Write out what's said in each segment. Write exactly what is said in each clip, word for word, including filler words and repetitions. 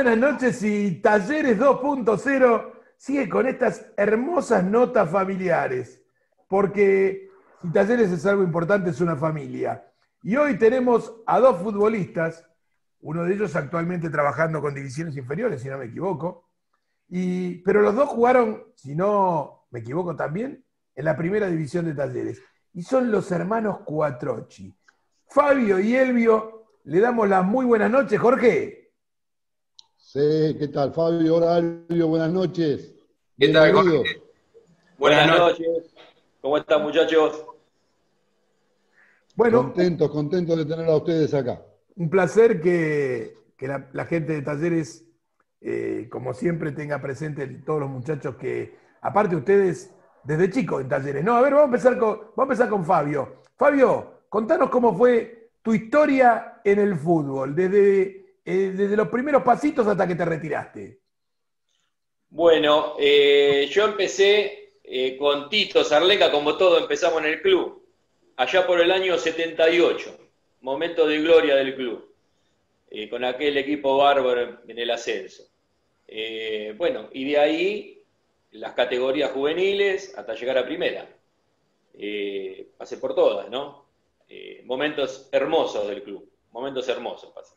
buenas noches y Talleres dos punto cero sigue con estas hermosas notas familiares, porque si Talleres es algo importante es una familia. Y hoy tenemos a dos futbolistas, uno de ellos actualmente trabajando con divisiones inferiores, si no me equivoco, y, pero los dos jugaron, si no me equivoco también, en la primera división de Talleres. Y son los hermanos Cuatrochi. Fabio y Elvio, le damos las muy buenas noches, Jorge. Sí, ¿qué tal, Fabio? Hola, Elvio, buenas noches. ¿Qué tal, Jorge? Buenas, buenas noches. noches. ¿Cómo están, muchachos? Bueno, contentos, contentos de tener a ustedes acá. Un placer que, que la, la gente de Talleres, eh, como siempre, tenga presente todos los muchachos que, aparte ustedes, desde chicos en Talleres. No, a ver, vamos a empezar con, vamos a empezar con Fabio. Fabio, contanos cómo fue tu historia en el fútbol, desde, eh, desde los primeros pasitos hasta que te retiraste. Bueno, eh, yo empecé eh, con Tito Zarleca, como todo empezamos en el club, allá por el año setenta y ocho, momento de gloria del club, eh, con aquel equipo bárbaro en el ascenso. Eh, bueno, y de ahí las categorías juveniles hasta llegar a primera. Eh, pasé por todas, ¿no? Eh, momentos hermosos del club, momentos hermosos pasé.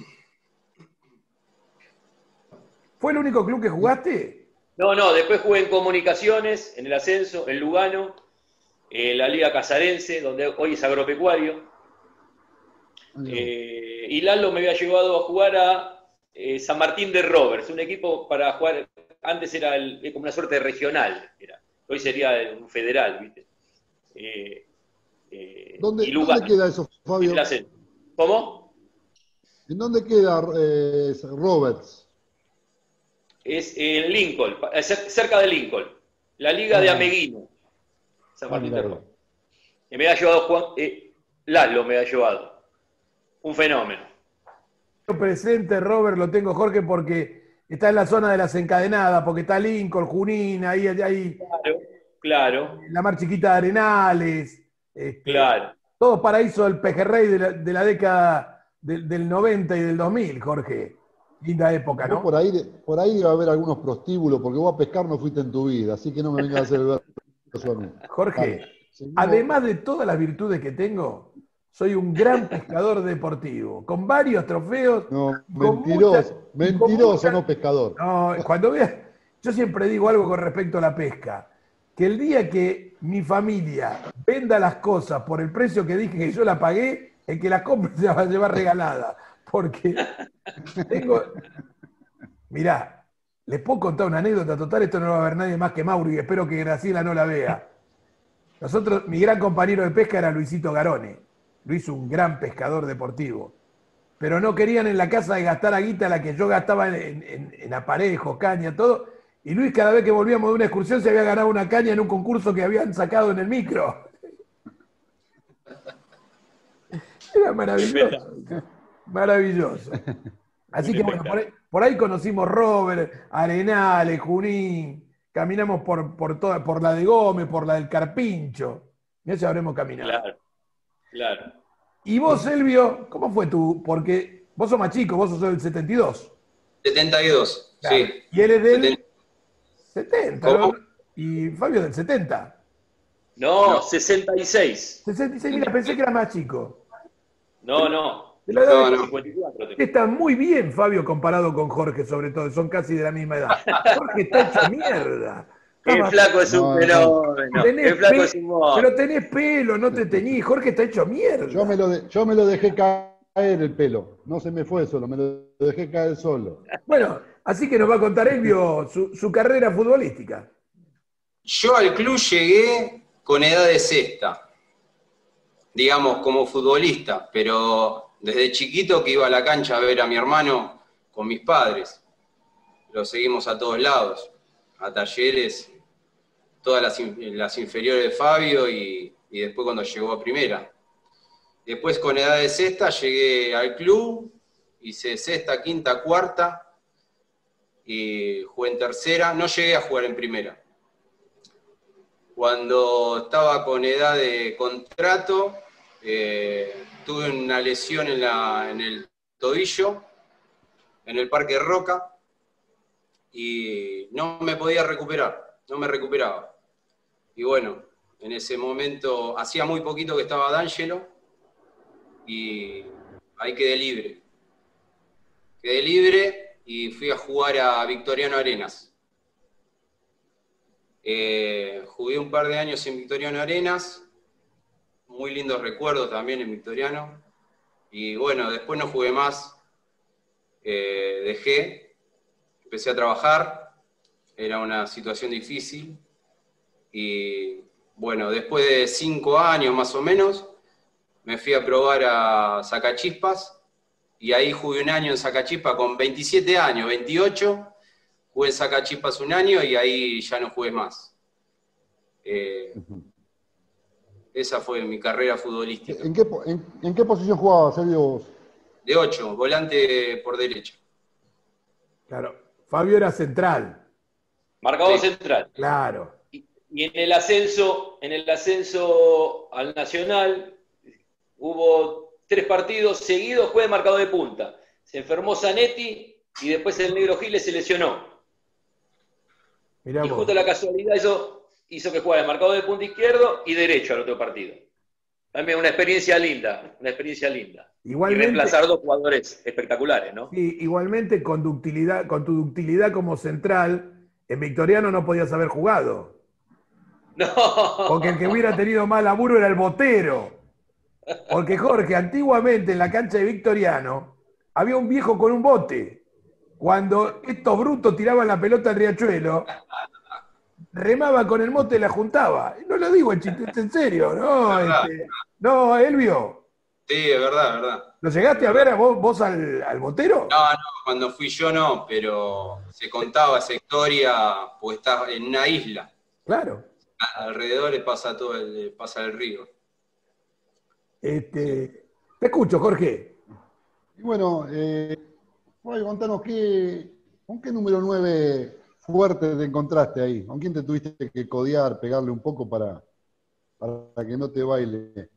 ¿Fue el único club que jugaste? No, no, después jugué en Comunicaciones, en el ascenso, en Lugano, en la Liga Casarense, donde hoy es agropecuario. Eh, y Lalo me había llevado a jugar a eh, San Martín de Roberts, un equipo para jugar, antes era el, como una suerte de regional, era, hoy sería un federal, ¿viste? Eh, eh, ¿Dónde, ¿Dónde queda eso, Fabio? ¿Cómo? ¿En dónde queda eh, Roberts? Es en Lincoln, cerca de Lincoln, la Liga ah. de Ameguino, San Martín ah, de Roberts. Y me ha llevado Juan, eh, Lalo me ha llevado. Un fenómeno. Presente, Robert, lo tengo, Jorge, porque está en la zona de las encadenadas, porque está Lincoln, Junín, ahí, ahí. Claro, claro. La Mar Chiquita de Arenales. Este, claro. Todo paraíso del pejerrey de la, de la década de, del noventa y del dos mil, Jorge. Linda época, ¿no? Por ahí, por ahí va a haber algunos prostíbulos, porque vos a pescar no fuiste en tu vida, así que no me vengas a hacer el verso a mí. Jorge, vale, además de todas las virtudes que tengo, soy un gran pescador deportivo, con varios trofeos. No, mentiroso, mucha, mentiroso, mucha, no pescador. No, cuando veas, yo siempre digo algo con respecto a la pesca, que el día que mi familia venda las cosas por el precio que dije que yo la pagué, el que la compre se la va a llevar regalada, porque tengo... Mirá, les puedo contar una anécdota total, esto no lo va a ver nadie más que Mauro y espero que Graciela no la vea. Nosotros, mi gran compañero de pesca era Luisito Garone. Luis, un gran pescador deportivo. Pero no querían en la casa de gastar a guita la que yo gastaba en, en, en aparejos, caña, todo. Y Luis, cada vez que volvíamos de una excursión, se había ganado una caña en un concurso que habían sacado en el micro. Era maravilloso. Maravilloso. Así que bueno, por ahí, por ahí conocimos Robert, Arenales, Junín. Caminamos por, por, toda, por la de Gómez, por la del Carpincho. Y eso habremos caminado. Claro. Claro. ¿Y vos, Elvio, cómo fue tu...? Porque vos sos más chico, vos sos del setenta y dos. setenta y dos, claro. Sí. Y él es del setenta, ¿no? Y Fabio del setenta. No, no, sesenta y seis. sesenta y seis, mira, pensé que era más chico. No, no. De la edad no, de... no. cincuenta y cuatro. Está muy bien, Fabio, comparado con Jorge, sobre todo. Son casi de la misma edad. Jorge está hecho mierda. El flaco es un fenómeno. El flaco es un Pero tenés pelo, no te teñís. Jorge está hecho mierda. Yo me, lo de, yo me lo dejé caer el pelo. No se me fue solo, me lo dejé caer solo. Bueno, así que nos va a contar Elvio su, su carrera futbolística. Yo al club llegué con edad de sexta, digamos, como futbolista, pero desde chiquito que iba a la cancha a ver a mi hermano con mis padres. Lo seguimos a todos lados, a Talleres, todas las, las inferiores de Fabio y, y después cuando llegó a primera. Después con edad de sexta llegué al club, hice sexta, quinta, cuarta y jugué en tercera. No llegué a jugar en primera. Cuando estaba con edad de contrato, eh, tuve una lesión en, la, en el tobillo, en el Parque Roca y no me podía recuperar, no me recuperaba. Y bueno, en ese momento, hacía muy poquito que estaba D'Angelo y ahí quedé libre. Quedé libre y fui a jugar a Victoriano Arenas. Eh, jugué un par de años en Victoriano Arenas, muy lindos recuerdos también en Victoriano. Y bueno, después no jugué más, eh, dejé, empecé a trabajar, era una situación difícil. Y bueno, después de cinco años más o menos, me fui a probar a Sacachispas, y ahí jugué un año en Sacachispas con veintisiete años, veintiocho, jugué en Sacachispas un año y ahí ya no jugué más. Eh, esa fue mi carrera futbolística. ¿En qué, en, en qué posición jugabas, Sergio? De ocho, volante por derecha. Claro, Fabio era central. Marcador Sí. central. Claro. Y, y en el ascenso, en el ascenso al Nacional, hubo tres partidos seguidos, fue de marcador de punta. Se enfermó Zanetti y después el Negro Giles se lesionó. Mirá Y vos. justo la casualidad hizo, hizo que jugara de marcador de punta izquierdo y derecho al otro partido. También una experiencia linda, una experiencia linda. Igualmente- Y reemplazar dos jugadores espectaculares, ¿no? Sí, igualmente con ductilidad, con tu ductilidad como central, en Victoriano no podías haber jugado. No. Porque el que hubiera tenido más laburo era el botero. Porque Jorge, antiguamente en la cancha de Victoriano, había un viejo con un bote. Cuando estos brutos tiraban la pelota al riachuelo, remaba con el bote y la juntaba. No lo digo en chiste, es en serio, no, este, no, Elvio. Sí, es verdad, es verdad. ¿Lo llegaste a ver a vos, vos al, al botero? No, no, cuando fui yo no, pero se contaba esa historia, pues está en una isla. Claro. Alrededor le pasa todo el, le pasa el río. Este, te escucho, Jorge. Y bueno, eh, Fabio, contanos, qué, ¿con qué número nueve fuerte te encontraste ahí? ¿Con quién te tuviste que codear, pegarle un poco para, para que no te baile?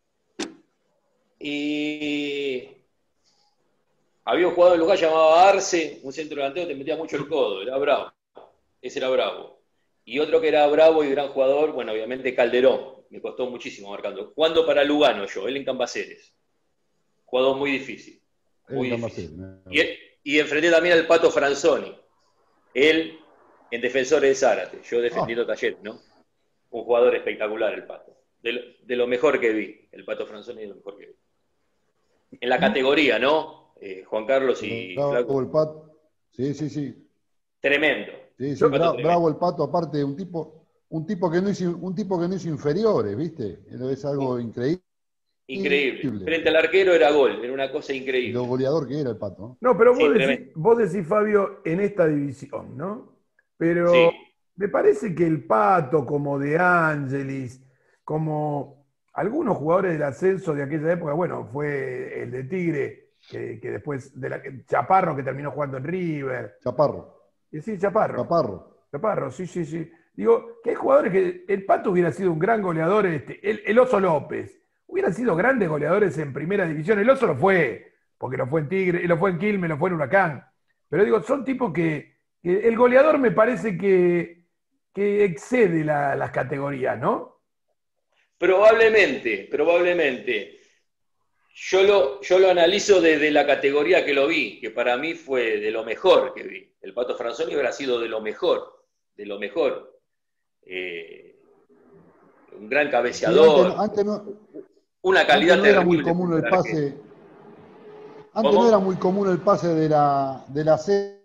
Y había un jugador en lugar llamado Arce, un centro delantero, te metía mucho el codo, era bravo. Ese era bravo. Y otro que era bravo y gran jugador, bueno, obviamente Calderón. Me costó muchísimo marcando. Jugando para Lugano yo, él en Cambaceres. Jugador muy difícil. Muy Eh, difícil. Cambaceres, Y, él- y enfrenté también al Pato Franzoni. Él en Defensores de Zárate, yo defendiendo Talleres, ¿no? Un jugador espectacular el Pato. De lo, de lo mejor que vi. El Pato Franzoni de lo mejor que vi. En la categoría, ¿no? Eh, Juan Carlos y bravo Flaco. el Pato. Sí, sí, sí. Tremendo. Sí, sí, Un Pato bra- tremendo. bravo el Pato, aparte, un tipo, un tipo que no hizo, un tipo que no hizo inferiores, ¿viste? Es algo increíble. Increíble. Increíble. Frente al arquero era gol, era una cosa Y increíble. lo goleador que era el Pato, ¿no? No, pero Sí, vos, decís, tremendo. vos decís, Fabio, en esta división, ¿no? Pero Sí. me parece que el Pato, como De Angelis, como algunos jugadores del ascenso de aquella época, bueno, fue el de Tigre, que, que después, de la, Chaparro, que terminó jugando en River. Chaparro. Y sí, Chaparro. Chaparro. Chaparro, sí, sí, sí. Digo, que hay jugadores que el Pato hubiera sido un gran goleador, este, el, el Oso López, hubieran sido grandes goleadores en primera división. El Oso lo fue, porque lo fue en Tigre, lo fue en Quilmes, lo fue en Huracán. Pero digo, son tipos que, que el goleador me parece que, que excede la- las categorías, ¿no? Probablemente, probablemente. Yo lo, yo lo analizo desde la categoría que lo vi, que para mí fue de lo mejor que vi. El Pato Franzoni habrá sido de lo mejor, de lo mejor. Eh, un gran Sí, cabeceador, antes, antes no, una calidad antes no era muy terrible. común el para arquero. pase. Antes ¿Cómo? no era muy común el pase de la, del ascenso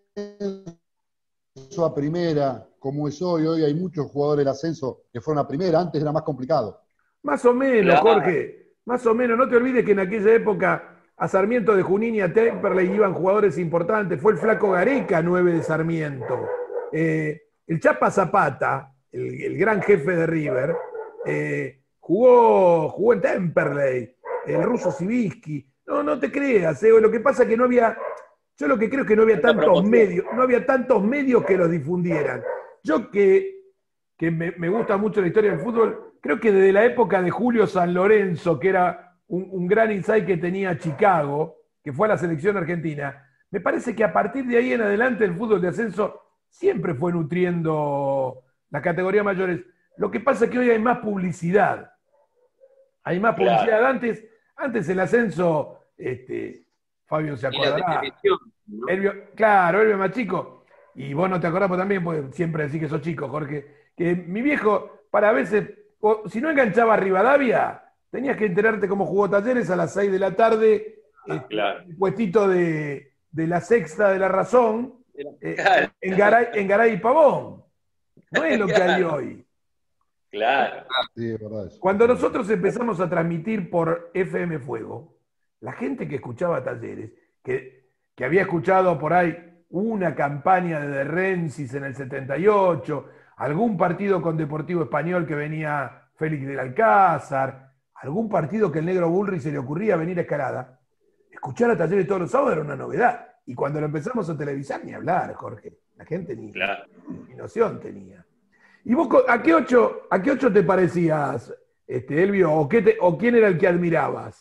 a primera, como es hoy. Hoy hay muchos jugadores del ascenso que fueron a primera. Antes era más complicado. Más o menos, Claro. Jorge. Más o menos. No te olvides que en aquella época a Sarmiento de Junín y a Temperley iban jugadores importantes. Fue el Flaco Gareca, nueve de Sarmiento. Eh, el Chapa Zapata, el, el gran jefe de River, eh, jugó, jugó en Temperley. El ruso Siviski. No, no te creas. eh, Lo que pasa es que no había... Yo lo que creo es que no había Tanta tantos promoción. medios, no había tantos medios que los difundieran. Yo que, que me, me gusta mucho la historia del fútbol, creo que desde la época de Julio San Lorenzo, que era un, un gran insight que tenía Chicago, que fue a la selección argentina, Me parece que a partir de ahí en adelante el fútbol de ascenso siempre fue nutriendo las categorías mayores. Lo que pasa es que hoy hay más publicidad. Hay más Claro. publicidad. Antes, antes el ascenso, este, Fabio se Y la acordará. televisión, ¿no? Elvio, claro, Elvio más chico. Y vos no te acordás, pues también, porque siempre decís que sos chico, Jorge. Que mi viejo, para a veces, o, si no enganchaba a Rivadavia, tenías que enterarte cómo jugó Talleres a las seis de la tarde, este, Claro. el puestito de, de la Sexta de la Razón, eh, Claro. en, Garay, en Garay y Pavón. No es lo que hay Claro. hoy. Claro. Sí, es verdad eso. Cuando nosotros empezamos a transmitir por F M Fuego, la gente que escuchaba Talleres, que, que había escuchado por ahí una campaña de De Rensis en el setenta y ocho, algún partido con Deportivo Español que venía Félix del Alcázar, algún partido que el negro Bullrich se le ocurría venir a Escalada, escuchar a Talleres todos los sábados era una novedad. Y cuando lo empezamos a televisar, ni hablar, Jorge. La gente ni, Claro. ni noción tenía. ¿Y vos a qué ocho, a qué ocho te parecías, este, Elvio? ¿O, qué te, ¿O quién era el que admirabas?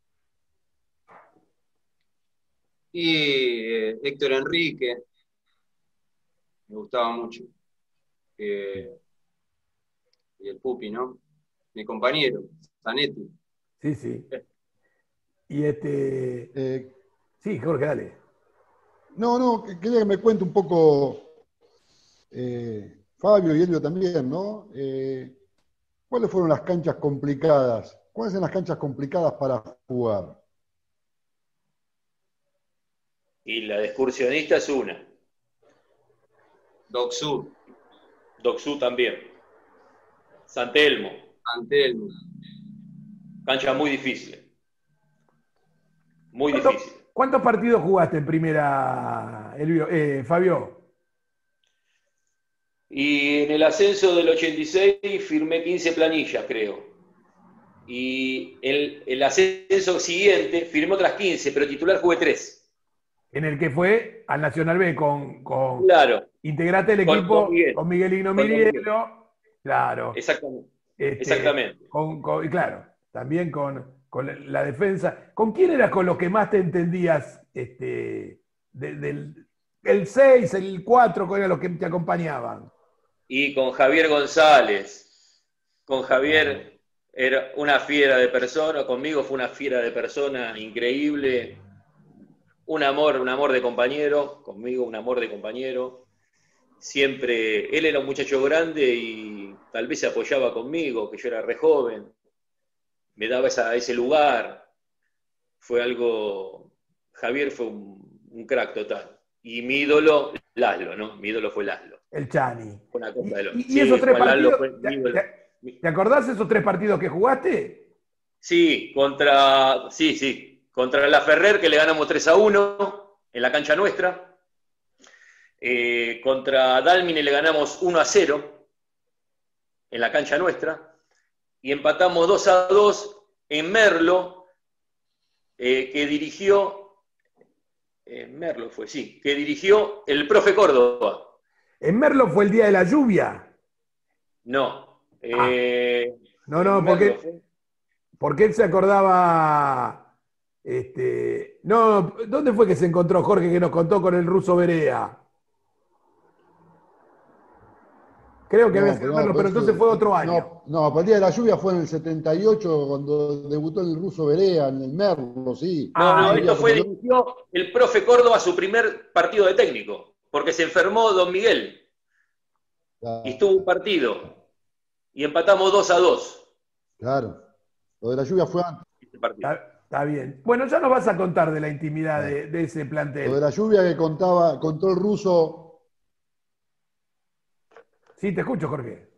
Y eh, Héctor Enrique, me gustaba mucho. Eh, y el Pupi, ¿no? Mi compañero, Zanetti. Sí, sí. Y este. Eh, Sí, Jorge, dale. no, no, que- quería que me cuente un poco eh, Fabio y Elvio también, ¿no? Eh, ¿cuáles fueron las canchas complicadas? ¿Cuáles son las canchas complicadas para jugar? Y la de excursionista es una. Doc Sur, Docsú también. San Telmo. Antelmo. Cancha muy difícil. Muy ¿Cuántos, difícil. cuántos partidos jugaste en primera, Elvio, eh, Fabio? Y en el ascenso del ochenta y seis firmé quince planillas, creo. Y el, el ascenso siguiente firmé otras quince, pero titular jugué tres. En el que fue al Nacional B con. con Claro, integrate el Con- equipo con Miguel. con Miguel Igno Con Don Mirielo. Claro. exactamente. Este, Exactamente. Con, con- y claro, también con, con la defensa. ¿Con quién eras con los que más te entendías? Este, de- del, el seis, el cuatro, ¿cuáles eran los que te acompañaban? Y con Javier González. Con Javier era una fiera de persona, conmigo fue una fiera de persona increíble. Un amor, un amor de compañero, conmigo un amor de compañero. Siempre, él era un muchacho grande y tal vez se apoyaba conmigo, que yo era re joven. Me daba esa, ese lugar. Fue algo, Javier fue un, un crack total. Y mi ídolo, Laszlo, ¿no? Mi ídolo fue Laszlo. El Chani. Fue una cosa de loco. ¿Y, y Sí, esos tres Juan Laszlo partidos? fue mi ¿te, ídolo. te- te acordás de esos tres partidos que jugaste? Sí, contra, sí, sí, contra la Ferrer, que le ganamos tres a uno en la cancha nuestra. Eh, contra Dálmine le ganamos uno a cero en la cancha nuestra. Y empatamos dos a dos en Merlo, eh, que dirigió, eh, Merlo fue, sí, que dirigió el profe Córdoba. En Merlo fue el día de la lluvia. No. Eh, No, no, en Merlo porque, fue- porque él se acordaba. Este, no, ¿dónde fue que se encontró Jorge que nos contó con el ruso Berea? Creo que No, había sido pero no, Merlo, pero pero entonces eso- fue otro año. No, no, pero el día de la lluvia fue en el setenta y ocho, cuando debutó el ruso Berea en el Merlo, sí. No, no, Ah, esto fue, como- dirigió el profe Córdoba su primer partido de técnico, porque se enfermó Don Miguel y estuvo un partido y empatamos dos a dos. Claro. Lo de la lluvia fue antes. Este partido. Está, está bien. Bueno, ya nos vas a contar de la intimidad de, de ese plantel. Lo de la lluvia que contaba, contó el ruso. Sí, te escucho, Jorge.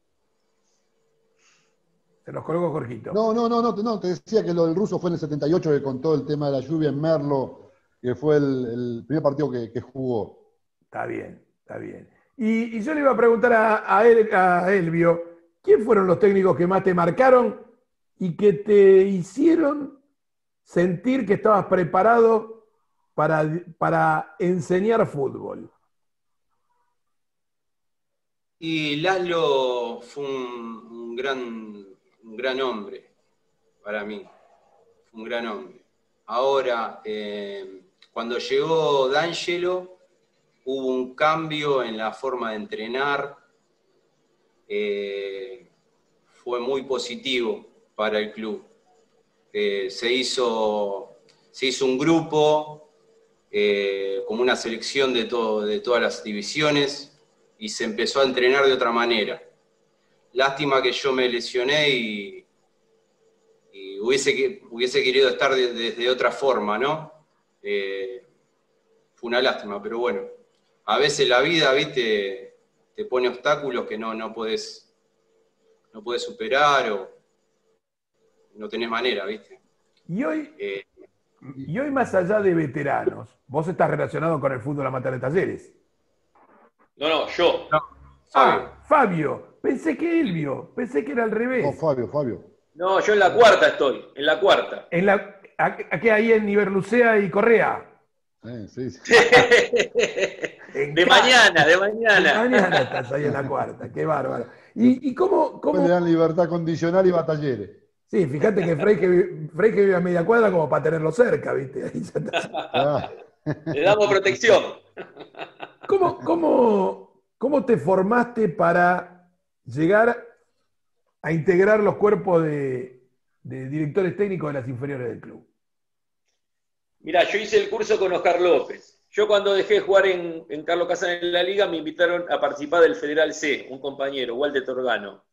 Se nos colgó Jorgito. No, no, no, no, te- no, te decía que lo del ruso fue en el setenta y ocho que contó el tema de la lluvia en Merlo, que fue el, el primer partido que, que jugó. Está bien, está bien. Y, y yo le iba a preguntar a, a, El- a Elvio, ¿quién fueron los técnicos que más te marcaron y que te hicieron sentir que estabas preparado para, para enseñar fútbol? Y Laszlo fue un, un gran, un gran hombre para mí. Fue un gran hombre. Ahora, eh, cuando llegó D'Angelo hubo un cambio en la forma de entrenar, eh, fue muy positivo para el club. Eh, se, hizo, se hizo un grupo, eh, como una selección de, todo, de todas las divisiones, y se empezó a entrenar de otra manera. Lástima que yo me lesioné y, y hubiese, hubiese querido estar de, de, de otra forma, ¿no? Eh, fue una lástima, pero bueno, a veces la vida, ¿viste? Te pone obstáculos que no, no podés, no podés superar o no tenés manera, ¿viste? Y hoy, Eh, y hoy más allá de veteranos, vos estás relacionado con el fútbol amateur de Talleres. No, no, yo. no, Ah, Fabio. Pensé que Elvio. Pensé que era al revés. No, Fabio, Fabio. No, yo en la cuarta estoy, en la cuarta. En la, aquí ahí en Iberlucea y Correa. Eh, sí, sí. En De casa. mañana, de mañana. De mañana estás ahí en la cuarta. Qué bárbaro. ¿Y, y cómo, Después cómo? le dan libertad condicional y batalleres. Sí, fíjate que Freike, Freike vive a media cuadra como para tenerlo cerca, ¿viste? Ahí ya está. Ah. Le damos protección. ¿Cómo, cómo, ¿Cómo te formaste para llegar a integrar los cuerpos de, de directores técnicos de las inferiores del club? Mirá, yo hice el curso con Oscar López. Yo cuando dejé de jugar en, en Carlos Casares en la Liga, me invitaron a participar del Federal C, un compañero, Walter Torgano.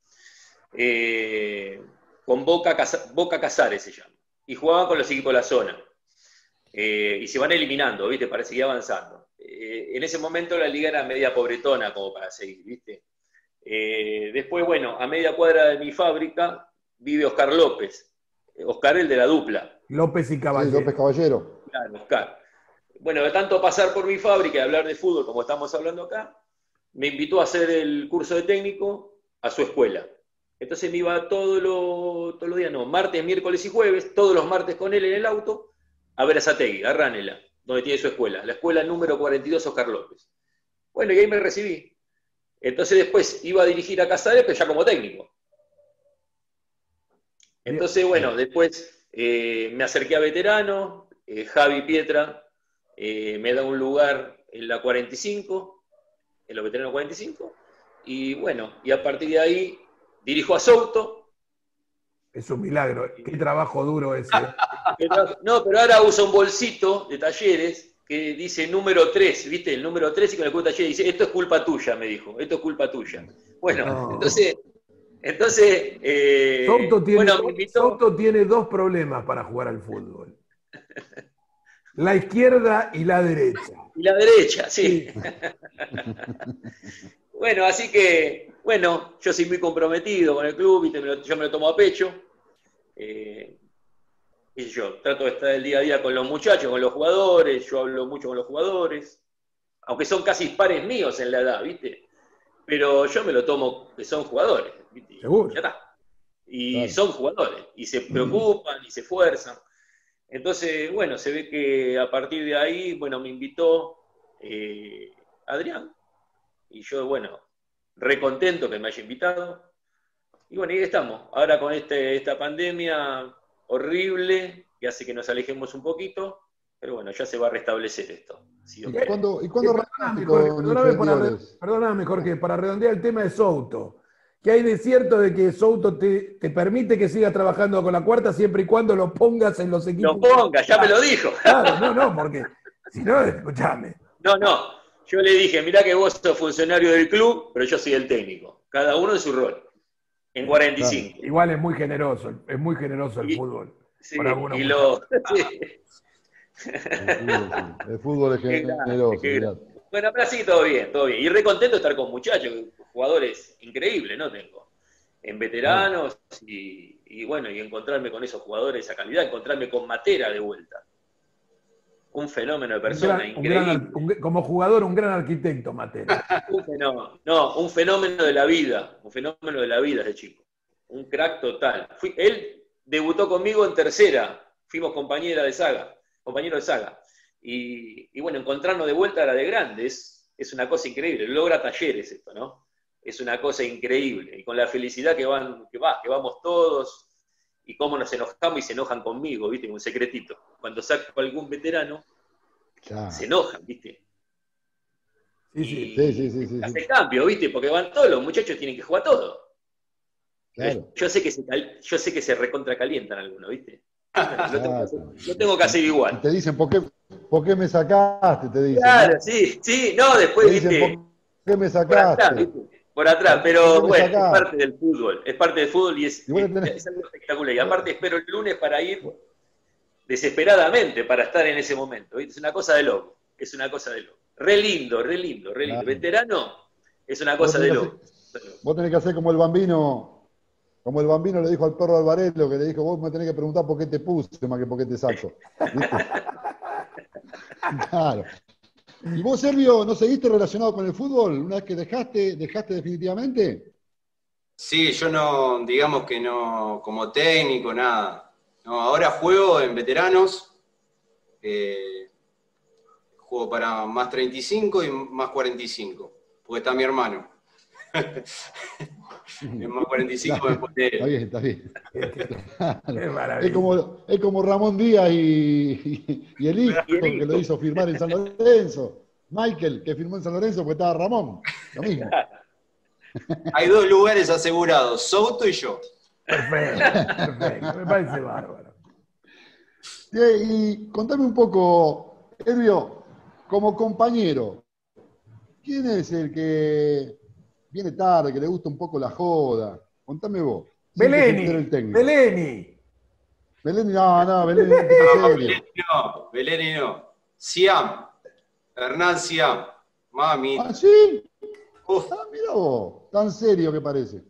Eh, con Boca, Boca Casares se llama. Y jugaban con los equipos de la zona. Eh, y se van eliminando, ¿viste? Para seguir avanzando. Eh, en ese momento la liga era media pobretona como para seguir, ¿viste? Eh, después, bueno, a media cuadra de mi fábrica vive Oscar López. Oscar, el de la dupla. López y Sí, Caballero. López Caballero. Claro, Oscar. Bueno, de tanto pasar por mi fábrica y hablar de fútbol como estamos hablando acá, me invitó a hacer el curso de técnico a su escuela. Entonces me iba todos los todo los días, no, martes, miércoles y jueves, todos los martes con él en el auto, a ver a Sategui, a Ranela, donde tiene su escuela, la escuela número cuarenta y dos Oscar López. Bueno, y ahí me recibí. Entonces después iba a dirigir a Casares, pero ya como técnico. Entonces, bueno, después eh, me acerqué a veterano, eh, Javi Pietra eh, me da un lugar en la cuarenta y cinco, en los veteranos cuarenta y cinco, y bueno, y a partir de ahí dirijo a Souto. Es un milagro. Qué trabajo duro ese. Pero, no, pero ahora usa un bolsito de Talleres que dice número tres, ¿viste? El número tres y con el cuento de Talleres dice, esto es culpa tuya, me dijo, esto es culpa tuya. Bueno, No. entonces, entonces eh, Souto tiene, bueno, me invitó. Souto tiene dos problemas para jugar al fútbol. La izquierda y la derecha. Y la derecha, sí. Bueno, así que, bueno, yo soy muy comprometido con el club, ¿viste? Me lo- yo me lo tomo a pecho. Eh, y yo trato de estar el día a día con los muchachos, con los jugadores, yo hablo mucho con los jugadores, aunque son casi pares míos en la edad, ¿viste? Pero yo me lo tomo que son jugadores, ¿viste? Seguro. Ya está. Y Claro. son jugadores, y se preocupan, y se esfuerzan. Entonces, bueno, se ve que a partir de ahí, bueno, me invitó eh, Adrián, y yo, bueno, recontento que me haya invitado. Y bueno, ahí estamos. Ahora con este, esta pandemia horrible, que hace que nos alejemos un poquito, pero bueno, ya se va a restablecer esto. Si Dios ¿Y quiere. cuándo, y cuándo Perdóname, arrancaste Jorge, con perdóname para, inferiores? perdóname, Jorge, para redondear el tema de Souto. Que hay de cierto de que Souto te, te permite que sigas trabajando con la cuarta siempre y cuando lo pongas en los equipos. Lo ponga, ya me lo dijo. Claro, no, no, porque si no, escúchame. No, no. Yo le dije, mirá que vos sos funcionario del club, pero yo soy el técnico. Cada uno en su rol. En cuarenta y cinco. Igual es muy generoso, es muy generoso el Y- fútbol. Sí, Por algunos y lo... sí. El fútbol, sí. El fútbol es Qué grande, generoso. qué mirá. Bueno, pero sí, todo bien, todo bien. Y re contento de estar con muchachos, jugadores increíbles, ¿no? Tengo. En veteranos y, y bueno, y encontrarme con esos jugadores a calidad, encontrarme con Matera de vuelta. Un fenómeno de Un persona gran- un increíble. gran ar- un- como jugador, un gran arquitecto, Matera. Un fenómeno, no, un fenómeno de la vida, un fenómeno de la vida ese chico. Un crack total. Fui, él debutó conmigo en tercera, fuimos compañera de saga, compañero de saga. Y, y bueno, encontrarnos de vuelta era de grande, es, es una cosa increíble. Logra Talleres esto, ¿no? Es una cosa increíble. Y con la felicidad que van, que va, que vamos todos, y cómo nos enojamos y se enojan conmigo, ¿viste? Un secretito. Cuando saco a algún veterano, Claro. se enojan, ¿viste? Sí, sí. Y Sí, sí, sí, sí, hace sí. cambio, ¿viste? Porque van todos los muchachos, tienen que jugar todo. Claro. Yo sé que se, cal- yo sé que se recontra calientan algunos, ¿viste? Lo tengo que hacer, Claro. lo tengo que hacer Y igual. te dicen, ¿por qué, ¿por qué me sacaste? Te dicen, Claro, ¿no? sí, sí, no, Te después, dicen, ¿viste? ¿por qué me Por atrás, sacaste? ¿viste? Por atrás, ¿Por qué pero me bueno, es sacaste? parte del fútbol, es parte del fútbol y es, Y vos es, le tenés- es algo espectacular. Y aparte espero el lunes para ir desesperadamente para estar en ese momento, ¿viste? Es una cosa de loco, es una cosa de loco. Re lindo, re lindo, re lindo. Claro. Veterano es una Vos cosa de tenés que loco. Vos tenés que hacer como el Bambino, como el Bambino le dijo al perro Alvarelo, que le dijo, vos me tenés que preguntar por qué te puse más que por qué te saco. ¿Viste? Claro. ¿Y vos, Servio, no seguiste relacionado con el fútbol? Una vez que dejaste, dejaste definitivamente. Sí, yo no, digamos que no, como técnico, nada. No, ahora juego en veteranos, eh, juego para más treinta y cinco y más cuarenta y cinco, porque está mi hermano. En más cuarenta y cinco me pone Está él. bien, está bien. Claro. Qué maravilla. Es como, es como Ramón Díaz y, y- y el hijo Y el que hijo. lo hizo firmar en San Lorenzo. Michael, que firmó en San Lorenzo porque estaba Ramón. Lo mismo. Hay dos lugares asegurados, Souto y yo. Perfecto, perfecto. Me parece bárbaro. Y, y contame un poco, Elvio, como compañero, ¿quién es el que viene tarde, que le gusta un poco la joda? Contame vos. sin defender Beleni, el técnico. Beleni. Beleni, no, no, Beleni es un tipo No, serio. Beleni no, Beleni no. Siam, Hernán Siam, mami. ¿Ah, sí? Uf. Ah, mira vos, tan serio que parece.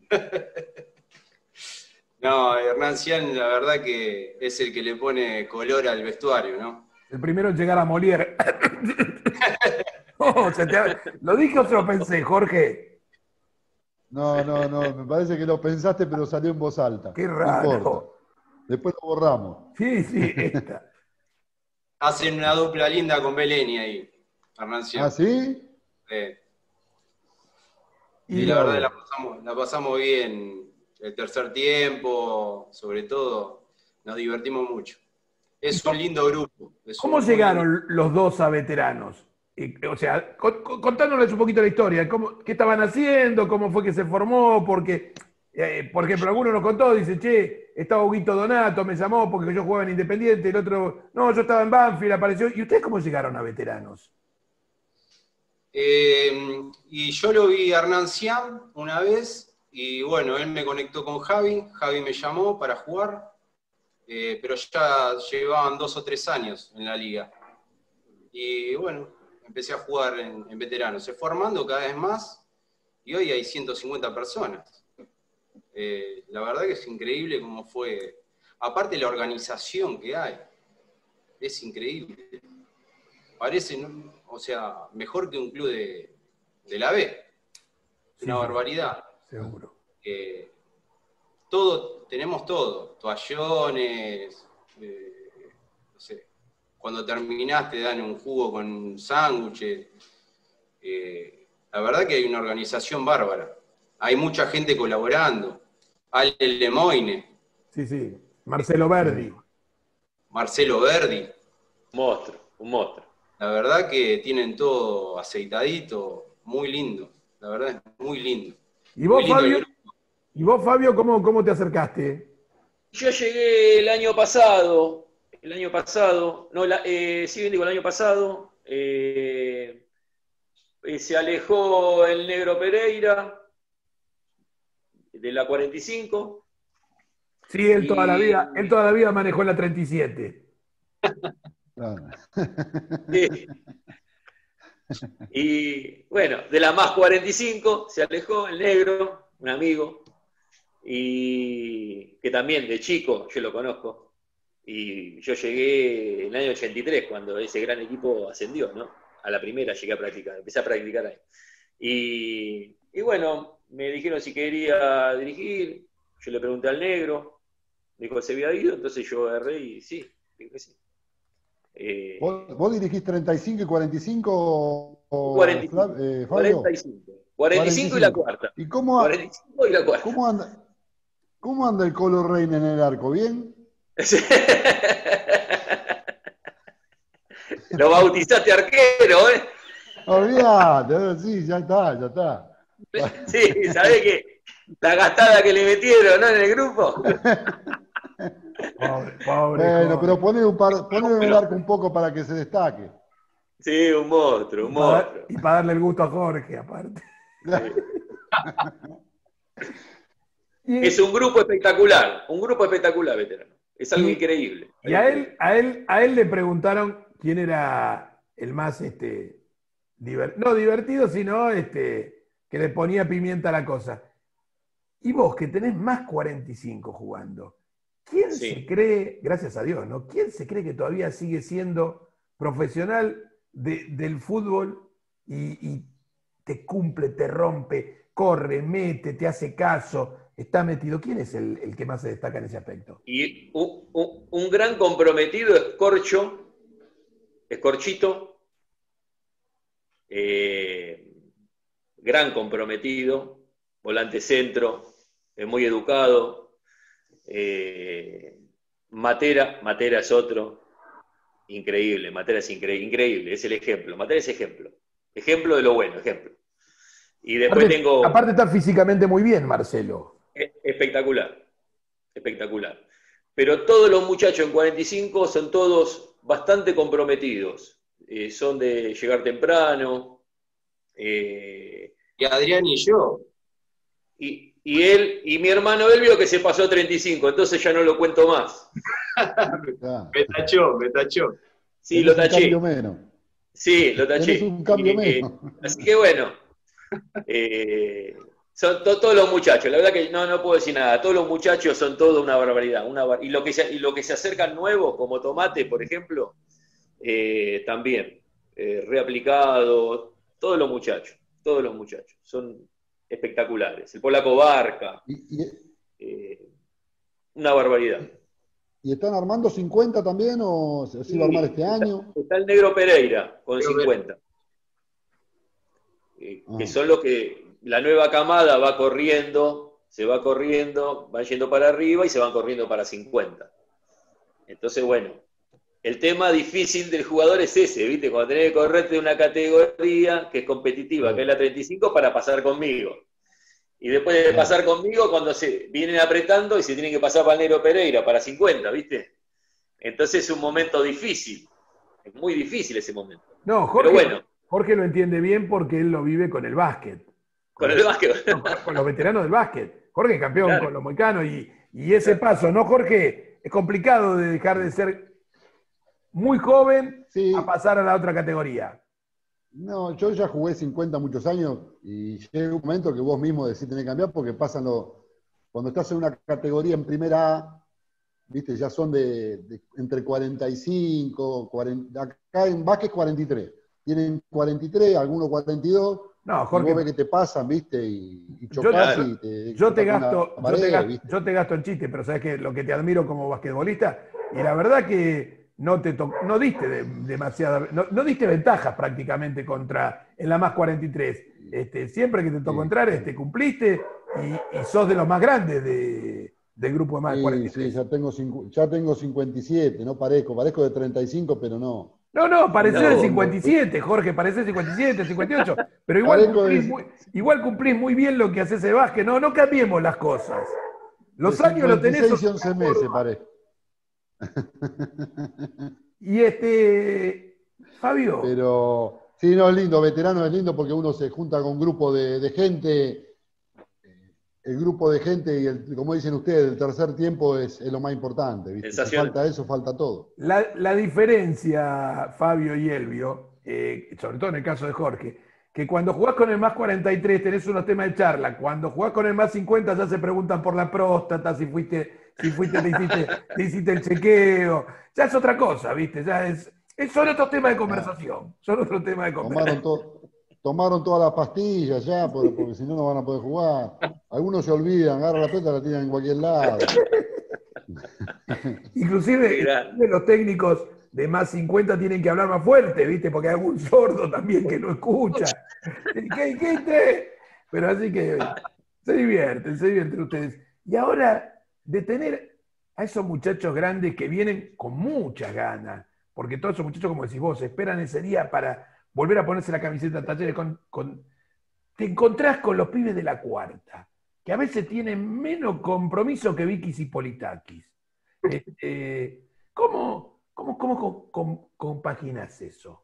No, Hernán Siam, la verdad que es el que le pone color al vestuario, ¿no? El primero en llegar a Molière. Oh, se te- ¿Lo dije o se lo pensé, Jorge? No, no, no, me parece que lo pensaste, pero salió en voz alta. Qué No raro. importa. Después lo borramos. Sí, sí, esta. Hacen una dupla linda con Beleni ahí, Hernán Siam. ¿Ah, sí? Eh, Y y la verdad la pasamos, la pasamos bien el tercer tiempo, sobre todo, nos divertimos mucho. Es un lindo grupo. Es ¿Cómo un muy lindo- llegaron los dos a veteranos? Y, o sea, con- con- contándoles un poquito la historia. ¿Cómo, ¿Qué estaban haciendo? ¿Cómo fue que se formó? Porque, eh, por ejemplo, alguno nos contó, dice, che, estaba Huguito Donato, me llamó porque yo jugaba en Independiente, el otro, no, yo estaba en Banfield, apareció. ¿Y ustedes cómo llegaron a veteranos? Eh, y yo lo vi a Hernán Siam una vez, y bueno, él me conectó con Javi, Javi me llamó para jugar, eh, pero ya llevaban dos o tres años en la liga. Y bueno, empecé a jugar en, en veteranos. Se fue armando cada vez más, y hoy hay ciento cincuenta personas. Eh, la verdad que es increíble cómo fue. Aparte la organización que hay, es increíble. Parece, ¿no? O sea, mejor que un club de, de la B. Una Sí, barbaridad. Seguro. Eh, todo, tenemos todo. Toallones, eh, no sé. Cuando terminás te dan un jugo con sándwiches. Eh, la verdad que hay una organización bárbara. Hay mucha gente colaborando. Ale Lemoine, Sí, sí. Marcelo Verdi. Marcelo Verdi. Un monstruo, un monstruo. La verdad que tienen todo aceitadito, muy lindo. La verdad es muy lindo. ¿Y vos, Muy lindo el Fabio? grupo. ¿Y vos, Fabio, cómo, cómo te acercaste? Yo llegué el año pasado, el año pasado, no, la, eh, sí, digo, el año pasado, eh, eh, se alejó el Negro Pereira de la cuarenta y cinco. Sí, él Y- toda la vida, él toda la vida manejó la treinta y siete. Claro. Sí. Y bueno, de la más cuarenta y cinco se alejó el Negro, un amigo, y que también de chico yo lo conozco. Y yo llegué en el año ochenta y tres, cuando ese gran equipo ascendió, ¿no? A la primera llegué a practicar, empecé a practicar ahí. Y, y bueno, me dijeron si quería dirigir, yo le pregunté al Negro, me dijo que se había ido, entonces yo agarré y sí, dije que sí. Eh, ¿Vos, vos dirigís treinta y cinco y cuarenta y cinco, o, cuarenta y cinco, Fla- eh, Fabio? cuarenta y cinco. cuarenta y cinco y la cuarta. ¿Y cómo, a- cuarenta y cinco y la cuarta. cómo anda, cómo anda el Colo Reina en el arco? ¿Bien? Lo bautizaste arquero, ¿eh? Olvídate, sí, ya está, ya está. Sí, ¿sabés qué? La gastada que le metieron, ¿no? En el grupo. Pobre, pobre Bueno, Jorge. pero poner un, par, poner un arco un poco para que se destaque. Sí, un monstruo, un Y para, monstruo. y para darle el gusto a Jorge, aparte. Y, Es un grupo espectacular, un grupo espectacular, veterano. Es algo y- increíble. y a él, a él, a él le preguntaron quién era el más este, diver- no divertido, sino este, que le ponía pimienta a la cosa. Y vos, que tenés más cuarenta y cinco jugando, ¿quién Sí. se cree, gracias a Dios, ¿no? ¿Quién se cree que todavía sigue siendo profesional de- del fútbol y, y te cumple, te rompe, corre, mete, te hace caso, está metido? ¿Quién es el, el que más se destaca en ese aspecto? Y un, un- un gran comprometido es Corcho, es Corchito, eh, gran comprometido, volante centro, es muy educado. eh, Matera, Matera es otro, increíble, Matera es incre- increíble, es el ejemplo, Matera es ejemplo, ejemplo de lo bueno, ejemplo. Y después Aparte, tengo... aparte está físicamente muy bien, Marcelo. E- Espectacular, espectacular. Pero todos los muchachos en cuarenta y cinco son todos bastante comprometidos. Eh, son de llegar temprano. eh, Y Adrián y yo. y, y él y mi hermano Elvio que se pasó a treinta y cinco, entonces ya no lo cuento más. Ya. Me tachó, me tachó. Sí, Tenés lo un taché. cambio menos. Sí, lo taché. Tenés un cambio Eh, eh, menos. así que bueno. eh, Son to- todos los muchachos, la verdad que no, no puedo decir nada, todos los muchachos son toda una barbaridad, una bar- y, lo que se, y lo que se acercan nuevos, como Tomate, por ejemplo, eh, también, eh, reaplicado, todos los muchachos, todos los muchachos, son espectaculares. El polaco Barca, ¿Y, y, eh, una barbaridad. y están armando cincuenta también o se se iba a armar este está, año? está el negro Pereira con Negro cincuenta, eh, Ah. que son los que la nueva camada va corriendo, se va corriendo, van yendo para arriba y se van corriendo para cincuenta. Entonces, bueno, el tema difícil del jugador es ese, ¿viste? Cuando tenés que correrte de una categoría que es competitiva, que es la treinta y cinco, para pasar conmigo. Y después de pasar conmigo, cuando se vienen apretando y se tienen que pasar para el negro Pereira, para cincuenta, ¿viste? Entonces es un momento difícil. Es muy difícil ese momento. No, Jorge, Pero bueno. Jorge lo entiende bien porque él lo vive con el básquet. Con el básquet. No, con, con los veteranos del básquet. Jorge campeón Claro. con los moicanos y, y ese paso, ¿no, Jorge? Es complicado de dejar de ser muy joven Sí. a pasar a la otra categoría. No, yo ya jugué cincuenta muchos años y llega un momento que vos mismo decís tenés que cambiar porque pasan los... Cuando estás en una categoría en primera A, viste, ya son de, de entre cuarenta y cinco, cuarenta, acá en básquet cuarenta y tres. Tienen cuarenta y tres, algunos cuarenta y dos. No, Y Jorge, vos ves que te pasan, viste, y, y Yo- chocás Claro. y te... yo te chocás con gasto, la yo pared, te gasto, ¿viste? yo te gasto en chiste, pero sabes que lo que te admiro como basquetbolista, y la verdad que no te to- no diste de- demasiada, no, no diste ventajas prácticamente contra en la más cuarenta y tres. Este, siempre que te tocó Sí, entrar, sí. este, cumpliste y, y sos de los más grandes de, del grupo de más Sí, cuarenta y sí, tres. ya tengo, cincu- ya tengo cincuenta y siete, no parezco, parezco de treinta y cinco, pero no. No, no, pareció No, de no. cincuenta y siete, Jorge, pareció de cincuenta y siete, cincuenta y ocho, pero igual Parezco cumplís, de- muy, igual cumplís muy bien lo que haces de básquet. No, no cambiemos las cosas. Los de años los tenés. cincuenta y seis y once meses, parece. Y este, Fabio, Pero sí, no, es lindo, veterano es lindo porque uno se junta con un grupo de, de gente. El grupo de gente y, el, como dicen ustedes, el tercer tiempo es, es lo más importante. ¿Viste? Si Sensacional. falta eso, falta todo. la, la diferencia, Fabio y Elvio, eh, sobre todo en el caso de Jorge, que cuando jugás con el más cuarenta y tres tenés unos temas de charla, cuando jugás con el más cincuenta ya se preguntan por la próstata, si fuiste, si fuiste, te hiciste, te hiciste el chequeo, ya es otra cosa, ¿viste? Ya es, es son otros temas de conversación, son otros temas de conversación. Tomaron, to- tomaron todas las pastillas ya, porque, porque si no, no van a poder jugar. Algunos se olvidan, agarran la pelota y la tiran en cualquier lado. Inclusive, Qué grande. inclusive los técnicos de más cincuenta tienen que hablar más fuerte, ¿viste? Porque hay algún sordo también que no escucha. ¿Qué dijiste? Pero así que se divierten, se divierten ustedes. Y ahora, de tener a esos muchachos grandes que vienen con muchas ganas, porque todos esos muchachos, como decís vos, esperan ese día para volver a ponerse la camiseta de Talleres. Con, con, te encontrás con los pibes de la cuarta, que a veces tienen menos compromiso que Vikis y Politakis. Este, ¿Cómo, cómo, cómo, cómo compaginas eso?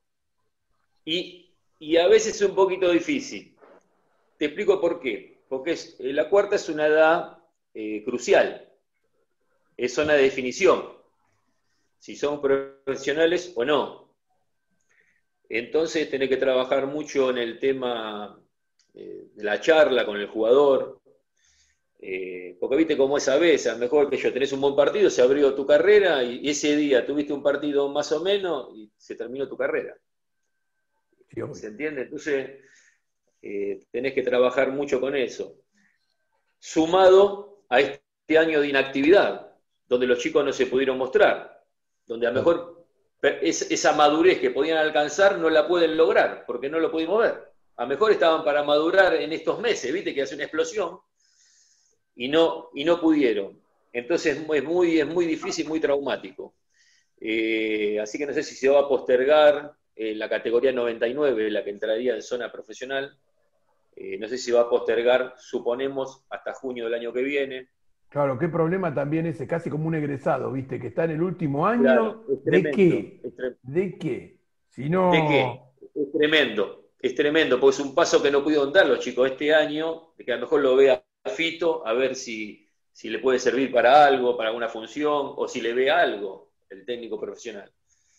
Y, y a veces es un poquito difícil. Te explico por qué. Porque es, la cuarta es una edad eh, crucial. Es zona de definición. Si son profesionales o no. Entonces tenés que trabajar mucho en el tema eh, de la charla con el jugador. Eh, porque viste cómo es a veces, a lo mejor que yo tenés un buen partido, se abrió tu carrera y ese día tuviste un partido más o menos y se terminó tu carrera. Sí, ¿se entiende? Entonces eh, tenés que trabajar mucho con eso. Sumado a este año de inactividad, donde los chicos no se pudieron mostrar, donde a lo mejor es, esa madurez que podían alcanzar no la pueden lograr, porque no lo pudimos ver. A lo mejor estaban para madurar en estos meses, viste que hace una explosión, y no, y no pudieron. Entonces es muy, es muy difícil, muy traumático. Eh, así que no sé si se va a postergar eh, la categoría noventa y nueve, la que entraría en zona profesional. Eh, no sé si va a postergar, suponemos, hasta junio del año que viene. Claro, qué problema también ese, casi como un egresado, ¿viste? Que está en el último año. Claro, es ¿De tremendo, qué? es tre- ¿De qué? Si no... ¿De qué? Es tremendo, es tremendo, porque es un paso que no pudieron dar los chicos este año, de que a lo mejor lo vea Fito, a ver si, si le puede servir para algo, para alguna función, o si le ve algo el técnico profesional.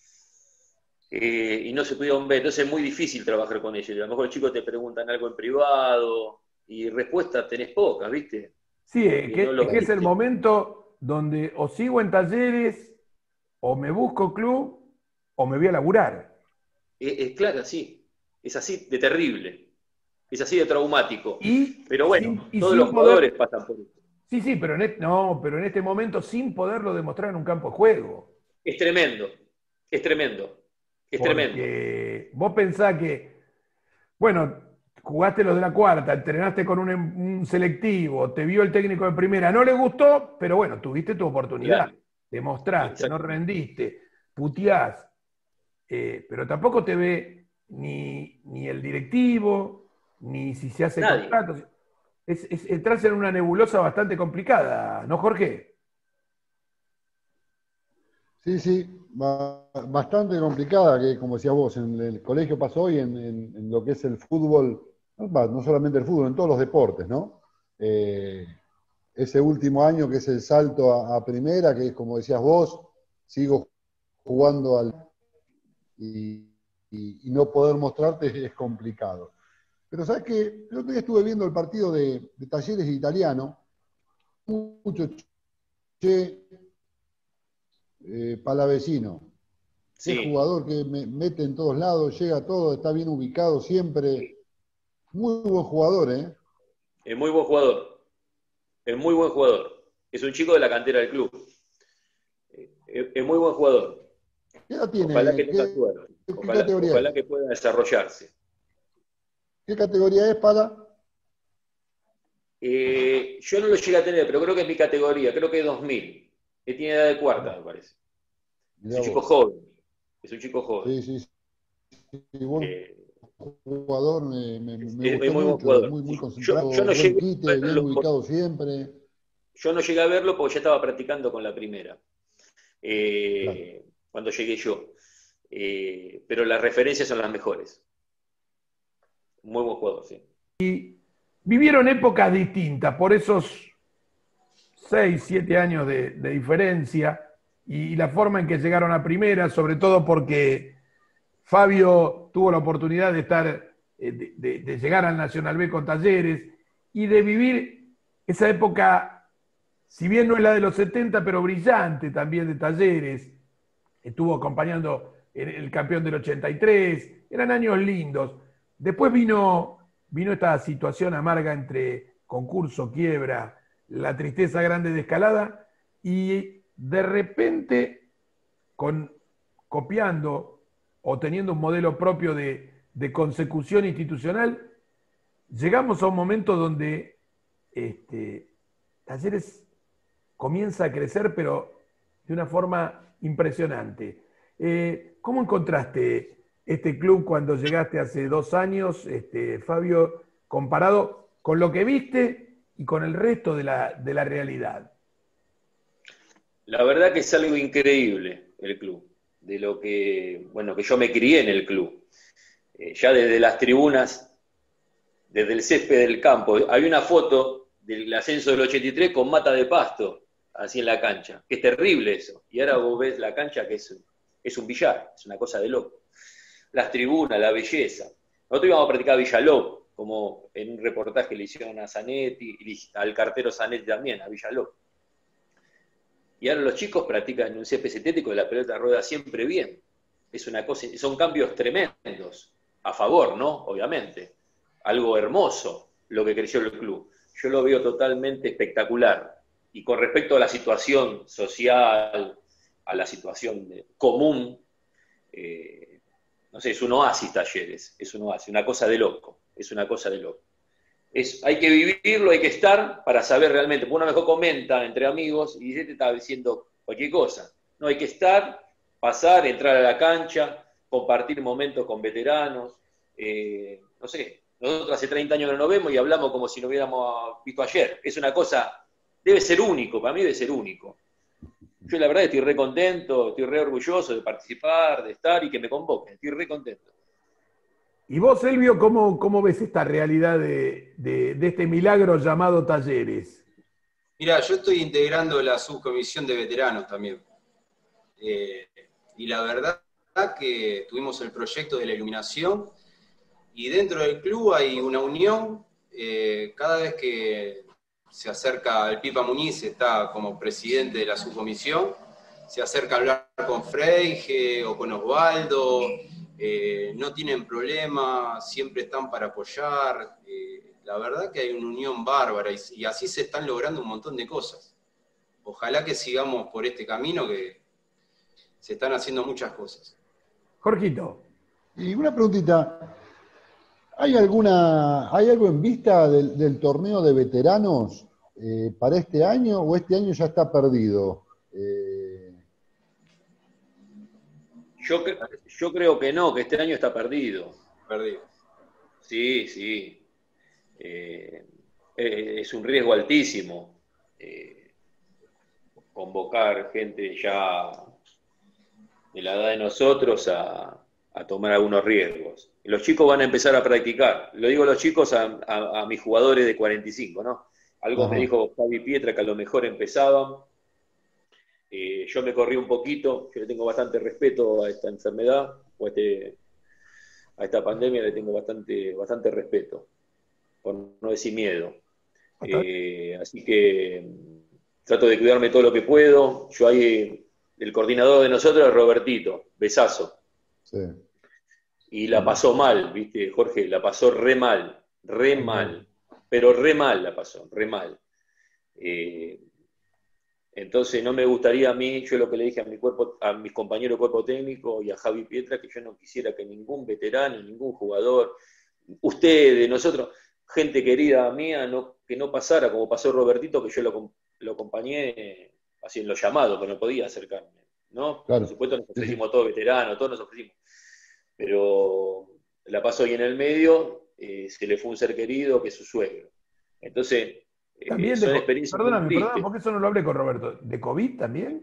Eh, y no se pudieron ver, entonces es muy difícil trabajar con ellos. A lo mejor los chicos te preguntan algo en privado, y respuestas tenés pocas, ¿viste? Sí, es que, no lo es que es el viste. momento donde o sigo en Talleres, o me busco club, o me voy a laburar. Es, es claro, así. Es así de terrible. Es así de traumático. Y Pero bueno, sin, y todos sin los poder... jugadores pasan por eso. Sí, sí, pero en este, no, pero en este momento sin poderlo demostrar en un campo de juego. Es tremendo. Es tremendo. Es tremendo. Porque vos pensás que, bueno, jugaste los de la cuarta, entrenaste con un, un selectivo, te vio el técnico de primera, no le gustó, pero bueno, tuviste tu oportunidad. Claro. Demostraste, no Exacto. rendiste, puteás, eh, pero tampoco te ve ni, ni el directivo, ni si se hace Nadie. contratos. Es, es entrar en una nebulosa bastante complicada, ¿no, Jorge? Sí, sí, ba- bastante complicada, que como decías vos, en el colegio pasó y en, en- en lo que es el fútbol, no, va, no solamente el fútbol, en todos los deportes, ¿no? Eh, ese último año que es el salto a, a primera, que es como decías vos, sigo jugando al... y, y- y no poder mostrarte es, es complicado. Pero sabes que el otro día estuve viendo el partido de, de Talleres Italiano, mucho che, eh, Palavecino. Qué Sí. jugador que me- mete en todos lados, llega a todo, está bien ubicado siempre. Muy buen jugador, ¿eh? Es muy buen jugador. Es muy buen jugador. Es un chico de la cantera del club. Eh, Es, es muy buen jugador. ¿Qué edad tiene? Ojalá que tenga ¿Qué, suerte. qué Ojalá, categoría ojalá es? que pueda desarrollarse. ¿Qué categoría es para? Eh, yo no lo llegué a tener, pero creo que es mi categoría. Creo que es dos mil. Que tiene edad de cuarta, me parece. Es Mirá un chico vos. joven. Es un chico joven. Sí, sí, sí. Buen Eh, jugador, me, me- me es, gustó es muy buen mucho, jugador. muy, muy Yo, concentrado, yo no buen llegué quite, a bien verlo, ubicado siempre. yo no llegué a verlo porque ya estaba practicando con la primera. Eh, Claro. Cuando llegué yo. Eh, pero las referencias son las mejores. Muy buen jugador, sí. Vivieron épocas distintas, por esos seis, siete años de, de diferencia y la forma en que llegaron a primera, sobre todo porque Fabio tuvo la oportunidad de estar, eh, de, de- de llegar al Nacional B con Talleres y de vivir esa época, si bien no es la de los setenta, pero brillante también de Talleres. Estuvo acompañando el, el campeón del ochenta y tres, eran años lindos. Después vino, vino esta situación amarga entre concurso, quiebra, la tristeza grande de Escalada, y de repente, con, copiando o teniendo un modelo propio de, de consecución institucional, llegamos a un momento donde este, Talleres comienza a crecer, pero de una forma impresionante. Eh, ¿Cómo encontraste este club cuando llegaste hace dos años, este, Fabio, comparado con lo que viste y con el resto de la, de la realidad? La verdad que es algo increíble el club, de lo que, bueno, que yo me crié en el club. Eh, ya desde las tribunas, desde el césped del campo, hay una foto del ascenso del ochenta y tres con mata de pasto, así en la cancha, que es terrible eso. Y ahora vos ves la cancha que es, es un billar, es una cosa de loco. Las tribunas, la belleza. Nosotros íbamos a practicar a Villalobos, como en un reportaje le hicieron a Zanetti, y al cartero Zanetti también, a Villalobos. Y ahora los chicos practican en un césped sintético y la pelota rueda siempre bien. Es una cosa, son cambios tremendos, a favor, ¿no? Obviamente. Algo hermoso lo que creció el club. Yo lo veo totalmente espectacular. Y con respecto a la situación social, a la situación de, común, eh, no sé, es un oasis Talleres, es un oasis, una cosa de loco, es una cosa de loco. Es, hay que vivirlo, hay que estar para saber realmente, porque uno mejor comenta entre amigos y dice, te está diciendo cualquier cosa. No, hay que estar, pasar, entrar a la cancha, compartir momentos con veteranos, eh, no sé, nosotros hace treinta años que no nos vemos y hablamos como si nos hubiéramos visto ayer. Es una cosa, debe ser único, para mí debe ser único. Yo la verdad estoy re contento, estoy re orgulloso de participar, de estar y que me convoquen, estoy re contento. ¿Y vos, Elvio, cómo, cómo ves esta realidad de, de, de este milagro llamado Talleres? Mira, yo estoy integrando la subcomisión de veteranos también. Eh, y la verdad que tuvimos el proyecto de la iluminación y dentro del club hay una unión. Eh, cada vez que se acerca el Pipa Muñiz, está como presidente de la subcomisión, se acerca a hablar con Freige o con Osvaldo. Eh, no tienen problema, siempre están para apoyar. Eh, la verdad que hay una unión bárbara y, y así se están logrando un montón de cosas. Ojalá que sigamos por este camino, que se están haciendo muchas cosas. Jorgito. Y una preguntita, ¿hay alguna, hay algo en vista del, del torneo de veteranos eh, para este año o este año ya está perdido? Eh, Yo, yo creo que no, que este año está perdido. Perdido. Sí, sí. Eh, es un riesgo altísimo eh, convocar gente ya de la edad de nosotros a, a tomar algunos riesgos. Los chicos van a empezar a practicar. Lo digo a los chicos, a, a, a mis jugadores de cuarenta y cinco, ¿no? Algo Ajá. Me dijo Javi Pietra que a lo mejor empezaban. Eh, yo me corrí un poquito, yo le tengo bastante respeto a esta enfermedad, o a, este, a esta pandemia le tengo bastante, bastante respeto, por no decir miedo. Eh, así que trato de cuidarme todo lo que puedo. Yo ahí, el coordinador de nosotros es Robertito, besazo. Sí. Y la pasó mal, ¿viste, Jorge? La pasó re mal, re mal, pero re mal la pasó, re mal. Eh, Entonces no me gustaría a mí, yo lo que le dije a mi cuerpo, a mis compañeros de cuerpo técnico y a Javi Pietra, que yo no quisiera que ningún veterano, ningún jugador, ustedes, nosotros, gente querida mía, no, que no pasara como pasó Robertito, que yo lo, lo acompañé así en los llamados, pero no podía acercarme, ¿no? Claro. Por supuesto nos ofrecimos todos veteranos, todos nos ofrecimos, pero la pasó ahí en el medio, eh, se le fue un ser querido que es su suegro. Entonces... También son de, experiencias perdóname, perdóname, porque eso no lo hablé con Roberto. ¿De COVID también?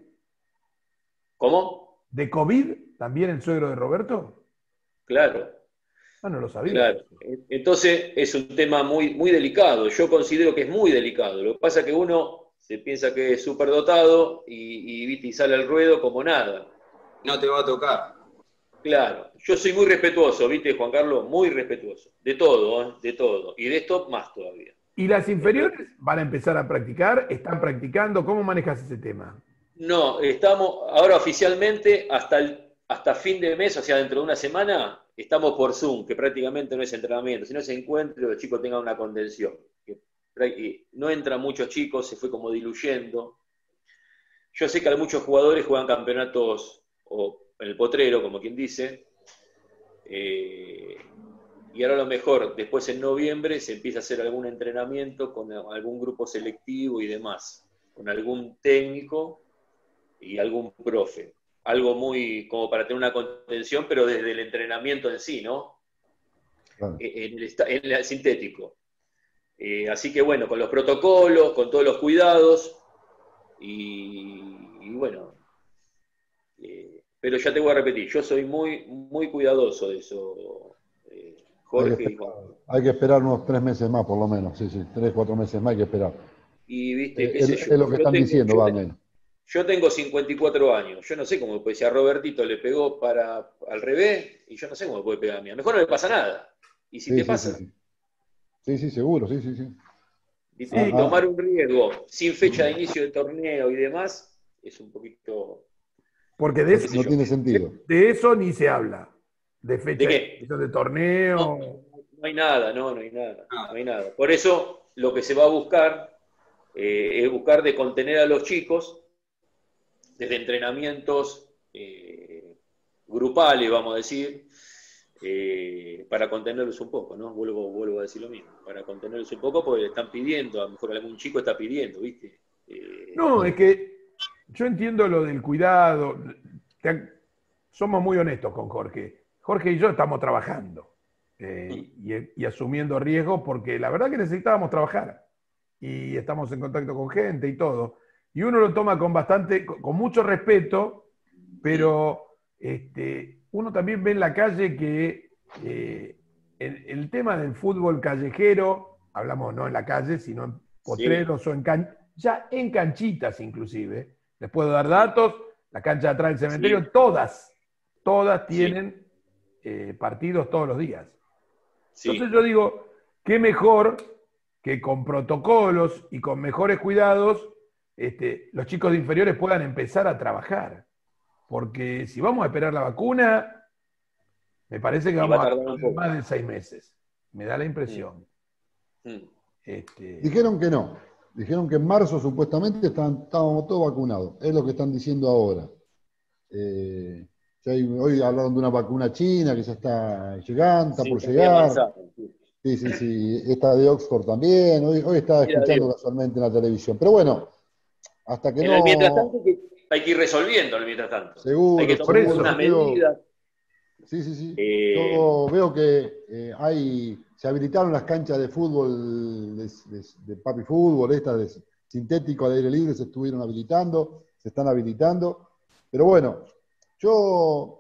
¿Cómo? ¿De COVID también el suegro de Roberto? Claro. Ah, no lo sabía. Claro. Entonces es un tema muy, muy delicado. Yo considero que es muy delicado. Lo que pasa es que uno se piensa que es súper dotado y, y, y sale al ruedo como nada. No te va a tocar. Claro. Yo soy muy respetuoso, ¿viste, Juan Carlos? Muy respetuoso. De todo, ¿eh? De todo. Y de esto más todavía. ¿Y las inferiores van a empezar a practicar? ¿Están practicando? ¿Cómo manejas ese tema? No, estamos ahora oficialmente hasta, el, hasta fin de mes, o sea, dentro de una semana, estamos por Zoom, que prácticamente no es entrenamiento, sino es encuentro y los chicos tengan una contención. Que no entran muchos chicos, se fue como diluyendo. Yo sé que muchos jugadores juegan campeonatos o en el potrero, como quien dice, eh, y ahora a lo mejor, después en noviembre, se empieza a hacer algún entrenamiento con algún grupo selectivo y demás, con algún técnico y algún profe. algo muy como para tener una contención, pero desde el entrenamiento en sí, ¿no? Claro. En el, en el sintético. Eh, así que bueno, con los protocolos, con todos los cuidados, y, y bueno, eh, pero ya te voy a repetir, yo soy muy, muy cuidadoso de eso, eh, Jorge. Hay que, esperar, hay que esperar unos tres meses más, por lo menos, sí, sí, tres, cuatro meses más hay que esperar. Y viste, eh, qué es, sé yo. es lo que yo están tengo, diciendo, yo va, tengo, menos. Yo tengo cincuenta y cuatro años, yo no sé cómo, pues si a Robertito le pegó para al revés, y yo no sé cómo me puede pegar a mí, a lo mejor no le pasa nada, y si Sí, te sí, pasa, sí, sí. Sí, sí, seguro, sí, sí, sí. ¿viste? Ah, Y ah. tomar un riesgo sin fecha de inicio de torneo y demás, es un poquito... Porque de No, eso, no tiene sentido. de eso ni se habla. De fecha ¿De de, qué? inicio de torneo. No, no hay nada, no, no hay nada, Ah, no hay nada. Por eso lo que se va a buscar eh, es buscar de contener a los chicos desde entrenamientos eh, grupales, vamos a decir, eh, para contenerlos un poco, ¿no? Vuelvo, vuelvo a decir lo mismo, para contenerlos un poco porque le están pidiendo, a lo mejor algún chico está pidiendo, ¿viste? Eh, No, es que yo entiendo lo del cuidado. Te- somos muy honestos con Jorge. Jorge y yo estamos trabajando eh, y, y asumiendo riesgos porque la verdad que necesitábamos trabajar y estamos en contacto con gente y todo. Y uno lo toma con bastante, con, con mucho respeto, pero este, uno también ve en la calle que eh, el, el tema del fútbol callejero, hablamos no en la calle, sino en potreros sí, o en can, ya en canchitas inclusive. Les puedo dar datos, la cancha de atrás del cementerio, sí, todas, todas sí, tienen eh, partidos todos los días. Entonces sí, yo digo, qué mejor que con protocolos y con mejores cuidados este, los chicos de inferiores puedan empezar a trabajar. Porque si vamos a esperar la vacuna, me parece que y va a vamos a tardar un tener poco. más de seis meses. Me da la Mm, impresión. mm. Este, Dijeron que no. Dijeron que en marzo supuestamente estaban, estábamos todos vacunados. Es lo que están diciendo ahora. Eh, ya hay- hoy hablaron de una vacuna china que ya está llegando, está Sí, por está muy llegar. avanzado. Sí. Sí, sí, sí. Esta de Oxford también. Hoy, hoy estaba Mira, escuchando Dios. casualmente en la televisión. Pero bueno, hasta que En el mientras tanto no. que hay que ir resolviendo el mientras tanto. Hay que Seguro, por tomar eso. seguro. algunas Yo veo, medidas. sí, sí, sí. Eh, Yo veo que eh, hay, se habilitaron las canchas de fútbol, de, de, de papi fútbol, estas de sintético al aire libre se estuvieron habilitando, se están habilitando. Pero bueno, yo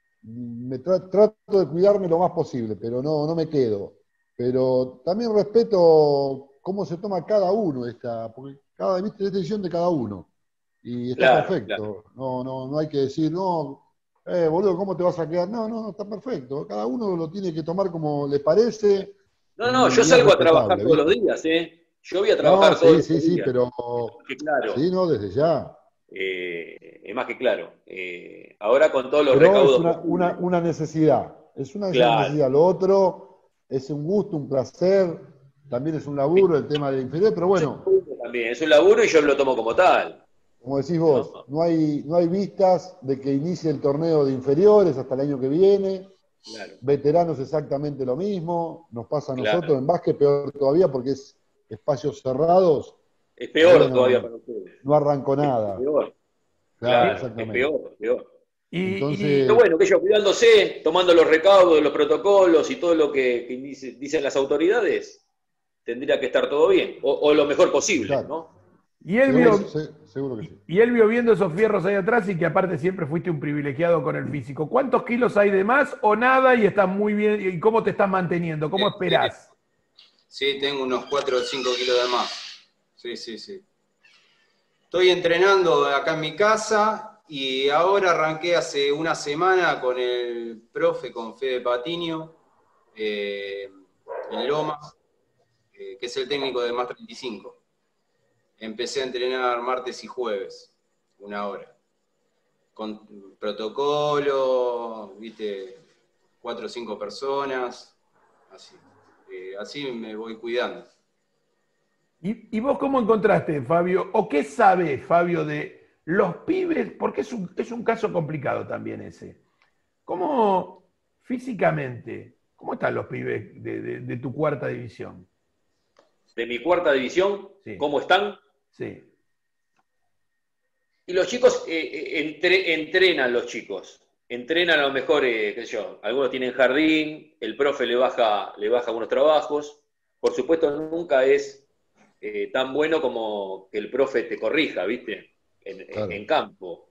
me tra trato de cuidarme lo más posible, pero no, no me quedo. Pero también respeto cómo se toma cada uno esta, porque cada, ¿viste? Es decisión de cada uno. Y está claro, claro. perfecto. No, no, no hay que decir, no, eh, boludo, ¿cómo te vas a quedar? No, no, no, está perfecto. Cada uno lo tiene que tomar como le parece No, no, y yo es salgo a trabajar respetable, todos los ¿viste? días, ¿eh? Yo voy a No, trabajar todos sí, sí, los sí, días. pero Es más que claro. sí, no, desde ya. Eh, es más que claro. Eh, ahora con todos los Pero es recaudos una, una, posibles. una necesidad. Es una Claro. necesidad. Lo otro es un gusto, un placer, también es un laburo el tema de inferior, pero Es un bueno, laburo también, es un laburo y yo lo tomo como tal. como decís ¿No? vos, no hay, no hay vistas de que inicie el torneo de inferiores hasta el año que viene. Claro, Veteranos exactamente lo mismo, nos pasa a nosotros, claro. en básquet peor todavía porque es espacios cerrados, Es todavía peor no, todavía no, para ustedes. no arrancó Es nada. peor. Claro, Claro, es exactamente. peor, es peor. y, y Pero Entonces, bueno, que ellos cuidándose, tomando los recaudos, los protocolos y todo lo que, que dice, dicen las autoridades, tendría que estar todo bien, o, o lo mejor posible, exacto. ¿no? y él Seguro, vio, se- seguro que sí. y él vio viendo esos fierros ahí atrás y que aparte siempre fuiste un privilegiado con el físico. ¿Cuántos kilos hay de más o nada y estás muy bien? ¿Y cómo te estás manteniendo? ¿Cómo esperás? Sí, tengo unos cuatro o cinco kilos de más. Sí, sí, sí. Estoy entrenando acá en mi casa y ahora arranqué hace una semana con el profe, con Fede Patiño, eh, en Lomas, eh, que es el técnico de Más treinta y cinco. Empecé a entrenar martes y jueves, una hora. Con protocolo, viste, cuatro o cinco personas, así. Eh, así me voy cuidando. ¿Y, y vos cómo encontraste, Fabio? ¿O qué sabés, Fabio, de los pibes? Porque es un, es un caso complicado también ese. ¿Cómo físicamente, cómo están los pibes de, de- de tu cuarta división? De mi cuarta división, Sí, ¿cómo están? sí. Y Y los chicos eh, entre, entrenan los chicos. Entrenan a lo mejor, eh, qué sé yo, algunos tienen jardín, el profe le baja, le baja algunos trabajos. Por supuesto, nunca es eh, tan bueno como que el profe te corrija, ¿viste? En, claro. en, en campo.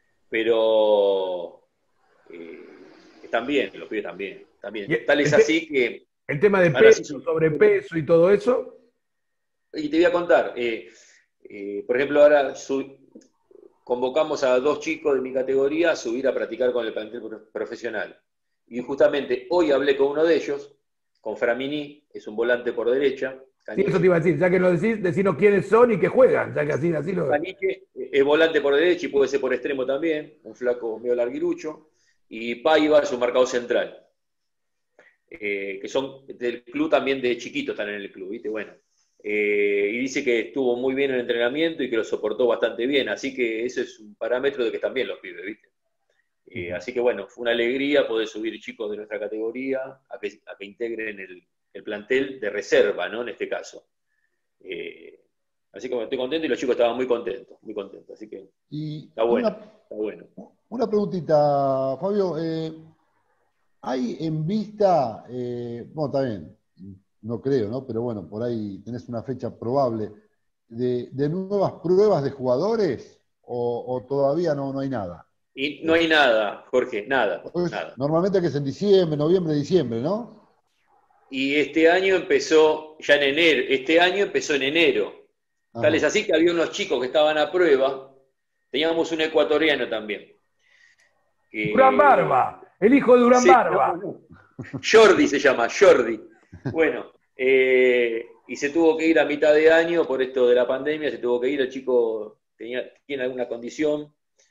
Pero eh, están bien, los pibes también. también. Tal es así que... El tema de peso, sí, sobrepeso y todo eso. Y te voy a contar. Eh, eh, por ejemplo, ahora su, convocamos a dos chicos de mi categoría a subir a practicar con el plantel profesional. Y justamente hoy hablé con uno de ellos, con Framini, es un volante por derecha. Sí, eso te iba a decir, ya que lo decís, decinos quiénes son y qué juegan, ya que así, así lo... Caniche es volante por derecha y puede ser por extremo también, un flaco medio larguirucho, y Paiva es un marcador central, eh, que son del club también de chiquitos, están en el club, ¿viste? Bueno, eh, y dice que estuvo muy bien en el entrenamiento y que lo soportó bastante bien, así que eso es un parámetro de que están bien los pibes, ¿viste? Eh, así que bueno, fue una alegría poder subir chicos de nuestra categoría a que, a que integren el, el plantel de reserva, ¿no? En este caso. Eh, así que estoy contento y los chicos estaban muy contentos, muy contentos. Así que y está bueno, una, está bueno. Una preguntita, Fabio. Eh, ¿Hay en vista, eh, bueno, está bien, no creo, ¿no? Pero bueno, por ahí tenés una fecha probable de, de nuevas pruebas de jugadores o, o todavía no, no hay nada? Y no hay nada, Jorge, nada, pues, nada. Normalmente que es en diciembre, noviembre, diciembre, ¿no? Y este año empezó ya en enero, este año empezó en enero. Ajá. Tal es así que había unos chicos que estaban a prueba, teníamos un ecuatoriano también. Que... Durán Barba, el hijo de Durán sí, Barba. No, no. Jordi se llama, Jordi. Bueno, eh, y se tuvo que ir a mitad de año por esto de la pandemia, se tuvo que ir, el chico tenía, tiene alguna condición.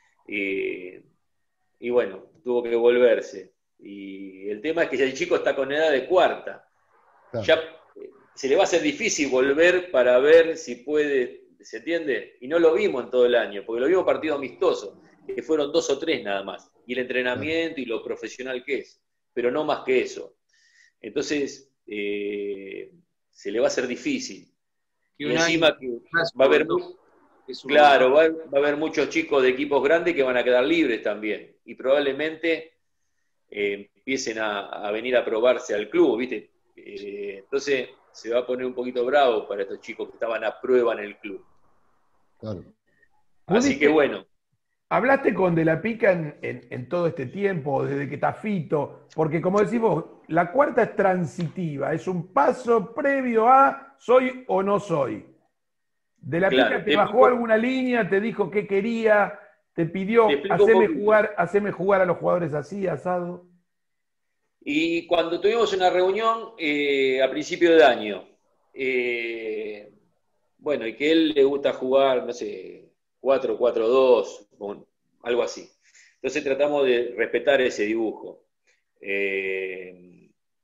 Eh, y bueno, tuvo que volverse. Y el tema es que el chico está con edad de cuarta. Claro. Ya eh, se le va a hacer difícil volver para ver si puede, ¿se entiende? Y no lo vimos en todo el año, porque lo vimos partido amistoso, que fueron dos o tres nada más. Y el entrenamiento y lo profesional que es, pero no más que eso. Entonces, eh, se le va a hacer difícil. Y, y encima que va a haber... Claro, va, va a haber muchos chicos de equipos grandes que van a quedar libres también. Y probablemente eh, empiecen a, a venir a probarse al club, ¿viste? Eh, entonces se va a poner un poquito bravo para estos chicos que estaban a prueba en el club. Claro. Así que bueno. ¿Hablaste con De la Pica en, en, en todo este tiempo, desde que está Fito? Porque como decís vos, la cuarta es transitiva, es un paso previo a soy o no soy. ¿De la claro, Pica te, te bajó explico, alguna línea, te dijo qué quería, te pidió te haceme jugar, haceme jugar a los jugadores así, asado? Y cuando tuvimos una reunión eh, a principio de año, eh, bueno, y que a él le gusta jugar, no sé, cuatro cuatro dos, algo así. Entonces tratamos de respetar ese dibujo. Eh,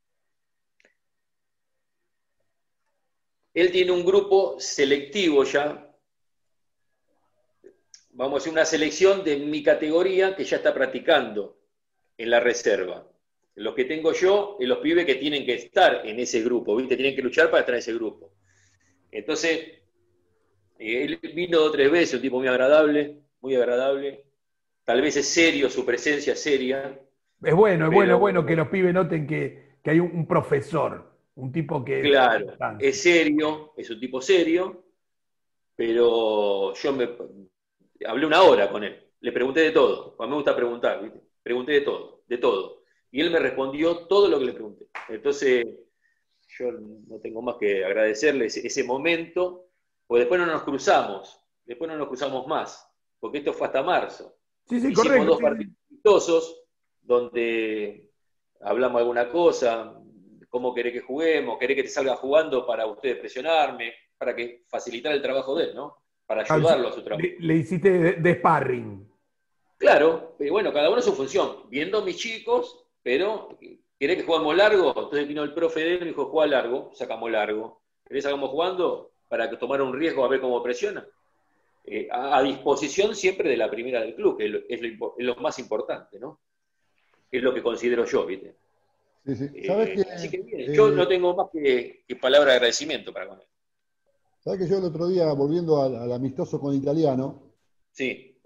Él tiene un grupo selectivo ya, vamos a decir una selección de mi categoría que ya está practicando en la reserva. Los que tengo yo, y los pibes que tienen que estar en ese grupo, ¿viste? Tienen que luchar para estar en ese grupo. Entonces, él vino dos o tres veces, un tipo muy agradable, muy agradable. Tal vez es serio, su presencia es seria. Es bueno, es pero, bueno, es bueno que los pibes noten que, que hay un, un profesor. Un tipo que... Claro, es serio, es un tipo serio, pero yo me hablé una hora con él, le pregunté de todo, a mí me gusta preguntar, ¿viste? Pregunté de todo, de todo, y él me respondió todo lo que le pregunté. Entonces, yo no tengo más que agradecerle ese, ese momento, porque después no nos cruzamos, después no nos cruzamos más, porque esto fue hasta marzo. Sí, sí, Hicimos correcto. dos sí, partidos amistosos, donde hablamos alguna cosa, cómo querés que juguemos, querés que te salga jugando para ustedes presionarme, para que facilitar el trabajo de él, ¿no? Para ayudarlo a su trabajo. Le, le hiciste de, de sparring. Claro, pero bueno, cada uno su función. Viendo a mis chicos, pero ¿querés que juguemos largo? Entonces vino el profe de él y me dijo, juega largo, sacamos largo. ¿Querés sacamos jugando? Para que tomara un riesgo a ver cómo presiona. Eh, a, a disposición siempre de la primera del club, que es lo, es lo, es lo más importante, ¿no? Es lo que considero yo, ¿viste? Sí, sí. ¿Sabes eh, que, así que bien, yo eh, no tengo más que, que palabra de agradecimiento para con él. ¿Sabes que yo el otro día, volviendo al, al amistoso con Italiano, sí.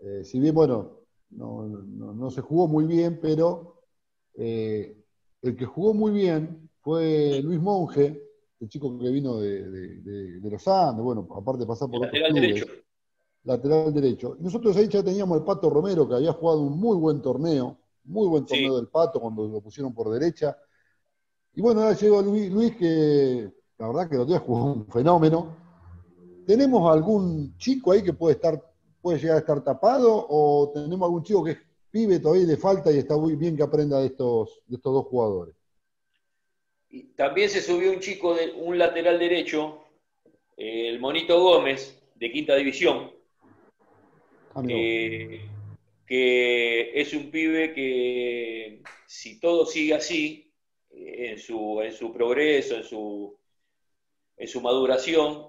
Eh, si bien, bueno, no, no, no se jugó muy bien, pero eh, el que jugó muy bien fue Luis Monge, el chico que vino de, de, de, de los Andes, bueno, aparte de pasar por El otros lateral clubes. derecho. Lateral derecho. Nosotros ahí ya teníamos el Pato Romero, que había jugado un muy buen torneo, muy buen torneo Sí. del Pato cuando lo pusieron por derecha. Y bueno, ahora llegó Luis, Luis que la verdad que lo que jugó un fenómeno. ¿Tenemos algún chico ahí que puede estar, puede llegar a estar tapado? ¿O tenemos algún chico que es pibe todavía le falta y está muy bien que aprenda de estos, de estos dos jugadores? Y también se subió un chico, de un lateral derecho, eh, el Monito Gómez, de quinta división, Ah, que, que es un pibe que, si todo sigue así, eh, en su, en su progreso, en su, en su maduración,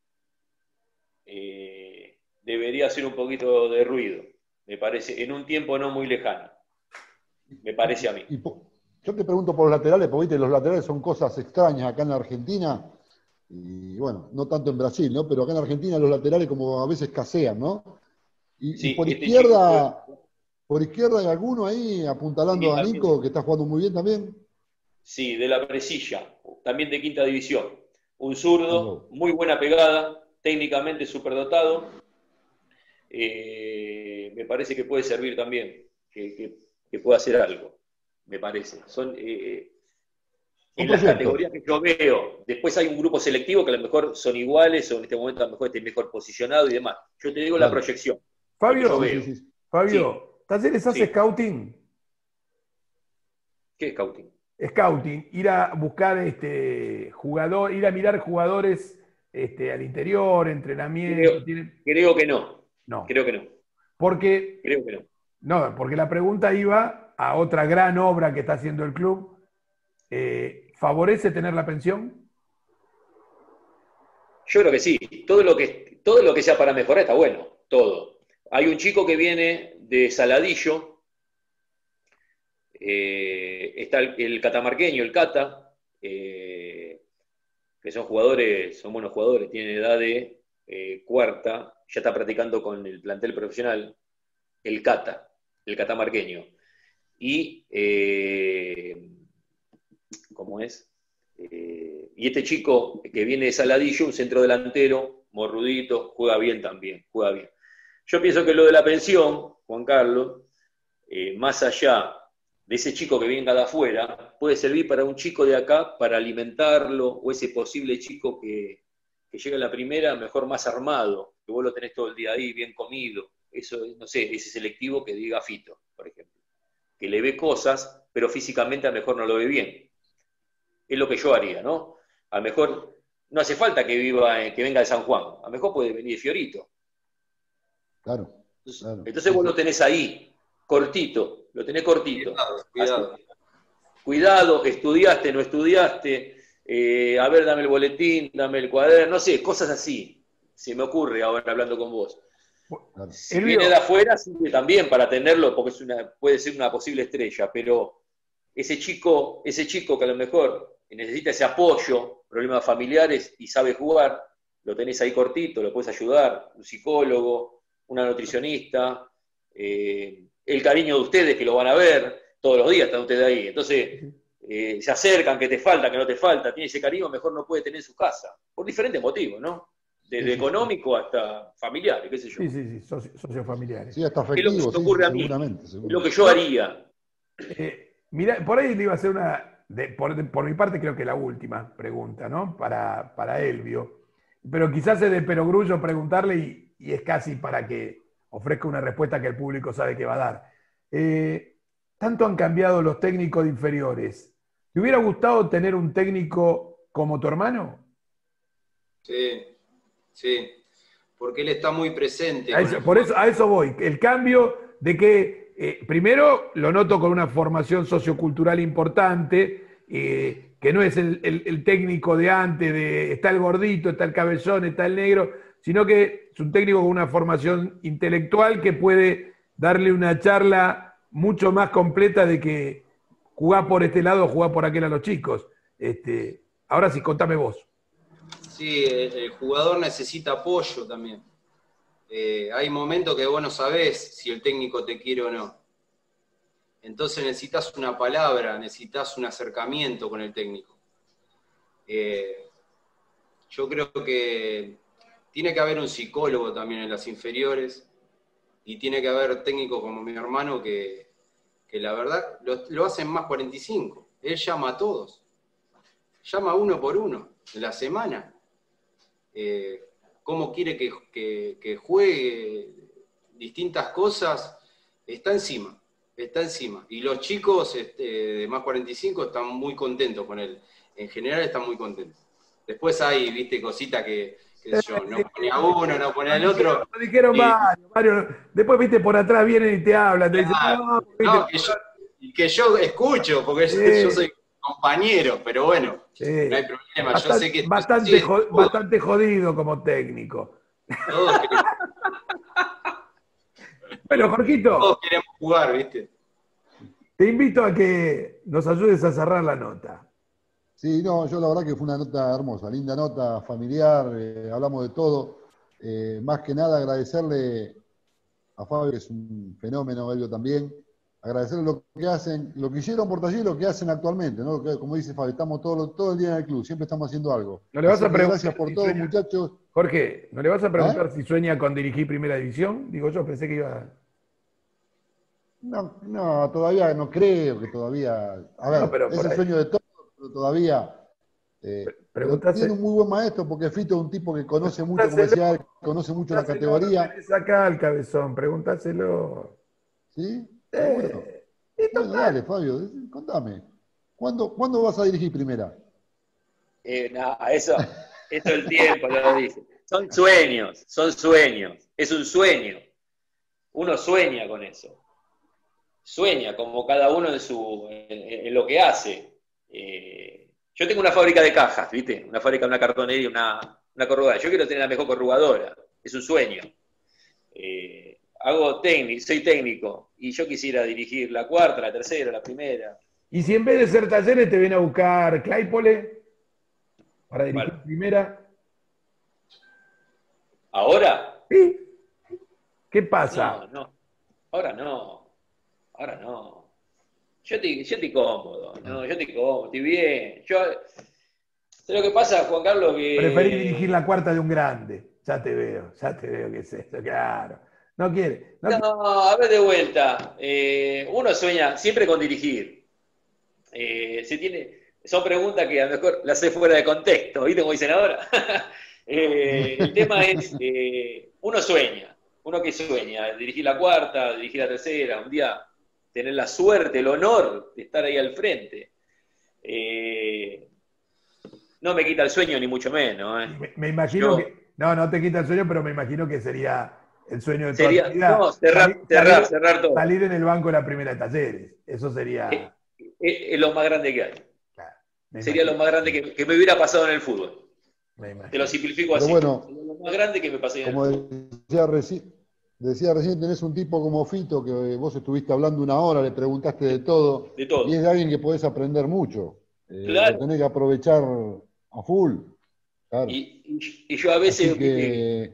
eh, debería hacer un poquito de ruido, me parece, en un tiempo no muy lejano, me parece a mí. Y po- yo te pregunto por los laterales, porque ¿viste? Los laterales son cosas extrañas acá en la Argentina, y bueno, no tanto en Brasil, ¿no? Pero acá en Argentina los laterales como a veces escasean, ¿no? Y, y Sí, por este izquierda, chico, por izquierda hay alguno ahí apuntalando sí, a también, Nico, que está jugando muy bien también. sí, de la Presilla, también de quinta división. Un Ah, zurdo, no. muy buena pegada, técnicamente superdotado. Eh, me parece que puede servir también, que, que, que puede hacer algo, me parece. Son eh, Son en las proyectos. categorías que yo veo. Después hay un grupo selectivo que a lo mejor son iguales o en este momento a lo mejor esté mejor posicionado y demás. Yo te digo la Claro. proyección, lo que yo Fabio, Sí, sí, veo. sí. Sí, Fabio, ¿Talleres hace sí. scouting? ¿Qué es scouting? Scouting, ir a buscar este jugador, ir a mirar jugadores este, al interior, entrenamiento, Creo, tiene- creo que no. no. Creo que no. Porque, Creo que no. no, porque la pregunta iba a otra gran obra que está haciendo el club. Eh, ¿favorece tener la pensión? Yo creo que sí. Todo lo que, todo lo que sea para mejorar está bueno. Todo. Hay un chico que viene de Saladillo. Eh, está el, el catamarqueño, el Cata, eh, que son jugadores, son buenos jugadores, tienen edad de eh, cuarta, ya está practicando con el plantel profesional, el Cata, el catamarqueño. Y, eh, ¿cómo es? Eh, y este chico que viene de Saladillo, un centro delantero, morrudito, juega bien también, juega bien. Yo pienso que lo de la pensión, Juan Carlos, eh, más allá de ese chico que venga de afuera, puede servir para un chico de acá, para alimentarlo, o ese posible chico que, que llega a la primera, mejor más armado, que vos lo tenés todo el día ahí, bien comido. Eso, no sé, ese selectivo que diga Fito, por ejemplo, que le ve cosas, pero físicamente a lo mejor no lo ve bien. Es lo que yo haría, ¿no? A lo mejor no hace falta que viva, que venga de San Juan, a lo mejor puede venir de Fiorito. Claro, Entonces, claro. entonces vos lo tenés ahí, cortito, lo tenés cortito. Cuidado, cuidado. Así, cuidado, estudiaste, no estudiaste, eh, a ver, dame el boletín, dame el cuaderno, no sé, cosas así. Se me ocurre ahora hablando con vos. Claro. Si Elvio, viene de afuera, sirve también para tenerlo, porque es una, puede ser una posible estrella, pero ese chico, ese chico que a lo mejor necesita ese apoyo, problemas familiares y sabe jugar, lo tenés ahí cortito, lo puedes ayudar, un psicólogo, una nutricionista, eh, el cariño de ustedes que lo van a ver, todos los días están ustedes ahí, entonces eh, se acercan, que te falta, que no te falta, tiene ese cariño, mejor no puede tener en su casa, por diferentes motivos, ¿no? Desde Sí, sí, sí. económico hasta familiar, qué sé yo. sí, sí, sí, socio- sociofamiliares. Sí, hasta Es lo que se afectivo, me sí, ocurre sí, a mí, seguramente, es lo seguramente. que yo haría. Eh, mira, por ahí le iba a hacer una, de- por, de- por mi parte creo que la última pregunta, ¿no? Para, para Elvio. Pero quizás es de perogrullo preguntarle y, y es casi para que ofrezca una respuesta que el público sabe que va a dar. Eh, tanto han cambiado los técnicos de inferiores. ¿Te hubiera gustado tener un técnico como tu hermano? Sí, sí. Porque él está muy presente. A con eso- el por eso, jugador. a eso voy. El cambio de que, eh, primero, lo noto con una formación sociocultural importante, eh, que no es el, el- el técnico de antes, de está el gordito, está el cabezón, está el negro, sino que es un técnico con una formación intelectual que puede darle una charla mucho más completa de que jugar por este lado o jugar por aquel a los chicos. Este, ahora sí, contame vos. Sí, el, el jugador necesita apoyo también. eh, hay momentos que vos no sabés si el técnico te quiere o no. Entonces necesitas una palabra, necesitas un acercamiento con el técnico. Eh, yo creo que tiene que haber un psicólogo también en las inferiores y tiene que haber técnicos como mi hermano que, que la verdad lo, lo hacen más cuarenta y cinco. Él llama a todos. Llama uno por uno en la semana. Eh, cómo quiere que, que, que juegue distintas cosas, está encima. Está encima. Y los chicos este, de más cuarenta y cinco están muy contentos con él. En general están muy contentos. Después hay, viste, cositas que, que yo, no pone a uno, no pone al otro. Lo dijeron y, varios, varios. Después, viste, por atrás vienen y te hablan. Te dicen, claro, no, no, que, yo, que yo escucho, porque sí. yo, yo soy compañero, pero bueno, sí. no hay problema. Bastante, yo sé que bastante, sí, jo bastante jodido como técnico. Todos queremos, bueno, Jorgito. Todos queremos jugar, viste. Te invito a que nos ayudes a cerrar la nota. Sí, no, yo la verdad que fue una nota hermosa, linda nota, familiar, eh, hablamos de todo. Eh, más que nada agradecerle a Fabio, que es un fenómeno, Elvio también, agradecerle lo que hacen, lo que hicieron por Taller y lo que hacen actualmente, ¿no? Que, como dice Fabio, estamos todo, todo el día en el club, siempre estamos haciendo algo. ¿No le vas Así a que preguntar gracias por si todo, sueña... muchachos. Jorge, ¿no le vas a preguntar ¿Eh? si sueña con dirigir Primera División? Digo, yo pensé que iba... No, no, todavía no creo que todavía... A ver, no, pero es el ahí. sueño de todos, pero todavía... Eh, pero tiene un muy buen maestro porque Fito es un tipo que conoce mucho comercial, conoce mucho la categoría. No acá al cabezón, pregúntaselo. ¿Sí? Eh, Bueno, bueno, dale, Fabio, contame. ¿Cuándo, ¿cuándo vas a dirigir Primera? Eh, no, eso, eso el tiempo lo dice. Son sueños, son sueños. Es un sueño. Uno sueña con eso. Sueña, como cada uno en, su, en, en lo que hace. Eh, yo tengo una fábrica de cajas, ¿viste? Una fábrica, una cartonería, una, una corrugadora. Yo quiero tener la mejor corrugadora. Es un sueño. Eh, hago técnico, soy técnico. Y yo quisiera dirigir la cuarta, la tercera, la primera. ¿Y si en vez de ser Talleres te viene a buscar Claypole para dirigir Bueno. Primera? ¿Ahora? ¿Sí? ¿Qué pasa? No, no. Ahora no. Ahora no. Yo estoy, yo estoy cómodo, ¿no? Yo estoy cómodo, estoy bien. Yo, ¿sabes lo que pasa, Juan Carlos? Que... Preferís dirigir la cuarta de un grande. Ya te veo, ya te veo que es eso, claro. No quiere. No, no, quiere. a ver de vuelta. Eh, uno sueña siempre con dirigir. Eh, se tiene, son preguntas que a lo mejor las sé fuera de contexto, ¿viste como dicen ahora? eh, el tema es, eh, uno sueña. Uno que sueña, dirigir la cuarta, dirigir la tercera, un día tener la suerte, el honor de estar ahí al frente. Eh, no me quita el sueño, ni mucho menos. ¿eh? Me, me imagino Yo, que. No, no te quita el sueño, pero me imagino que sería el sueño de toda sería, la vida. no, cerrar, salir, cerrar, salir, cerrar todo. Salir en el banco de la Primera de Talleres. Eso sería. Es, es, es lo más grande que hay. Claro, sería imagino. lo más grande que, que me hubiera pasado en el fútbol. Me imagino. Te lo simplifico Pero así. bueno, sería lo más grande que me pasó en el como fútbol. decía recién, decía recién, tenés un tipo como Fito, que vos estuviste hablando una hora, le preguntaste de todo, De todo. y es de alguien que podés aprender mucho. Eh, Claro. Lo tenés que aprovechar a full. Claro. Y, y, y yo a veces... Así que...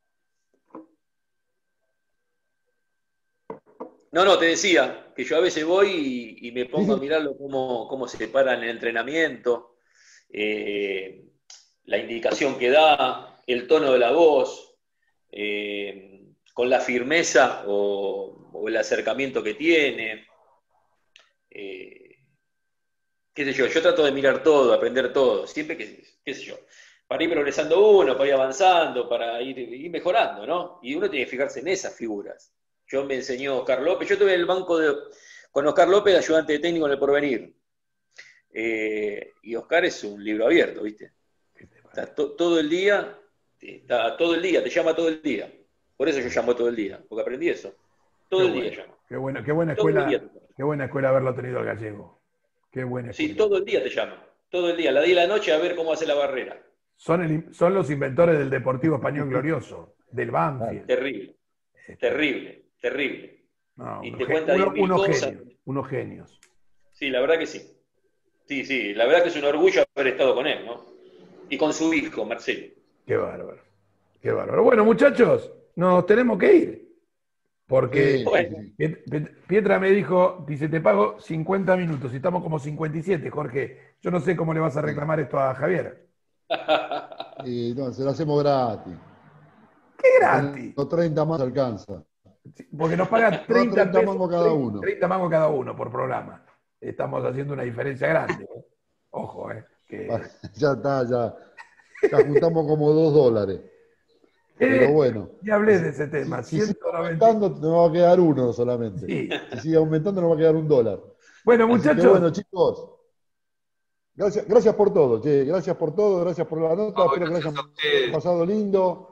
No, no, te decía que yo a veces voy y, y me pongo a mirarlo cómo, cómo se para en el entrenamiento, eh, la indicación que da, el tono de la voz, eh, con la firmeza o, o el acercamiento que tiene. Eh, qué sé yo, yo trato de mirar todo, aprender todo, siempre que, qué sé yo, para ir progresando uno, para ir avanzando, para ir, ir mejorando, ¿no? Y uno tiene que fijarse en esas figuras. Yo me enseñó Oscar López, yo estuve en el banco de, con Oscar López, ayudante de técnico en el Porvenir. Eh, y Oscar es un libro abierto, ¿viste? Está to, todo el día, está todo el día, te llama todo el día. Por eso yo llamo todo el día, porque aprendí eso. Todo Qué el bueno, día llamo. Qué, bueno, qué buena Todo el escuela, día. qué buena escuela haberlo tenido al gallego. Qué buena escuela. Sí, todo el día te llama. Todo el día, la día y la noche a ver cómo hace la barrera. Son, el, son los inventores del Deportivo Español Glorioso, del Banfield. Terrible, terrible, terrible. No, y unos, te gen, cuenta uno, mil unos cosas. genios, unos genios. Sí, la verdad que sí. Sí, sí, la verdad que es un orgullo haber estado con él, ¿no? Y con su hijo, Marcelo. Qué bárbaro, qué bárbaro. Bueno, muchachos, nos tenemos que ir. Porque Sí, Bueno. sí, sí. Piet- Piet- Pietra me dijo, dice, te pago cincuenta minutos y estamos como cincuenta y siete, Jorge. Yo no sé cómo le vas a reclamar esto a Javier. Y no, se lo hacemos gratis. ¡Qué gratis! Los treinta más alcanza. Porque nos pagan treinta, treinta pesos, mangos cada uno. treinta mangos cada uno por programa. Estamos haciendo una diferencia grande. ¿eh? Ojo, ¿eh? Que... Ya está, ya. Ya juntamos como dos dólares. Pero bueno. Ya hablé de ese tema. Si sigue ciento noventa. aumentando, nos va a quedar uno solamente. Sí. Si sigue aumentando, nos va a quedar un dólar. Bueno, Así que muchachos, bueno, chicos. Gracias, gracias por todo, che. Gracias por todo, gracias por la nota. No, Espero que la gracias hayan a ustedes. pasado lindo.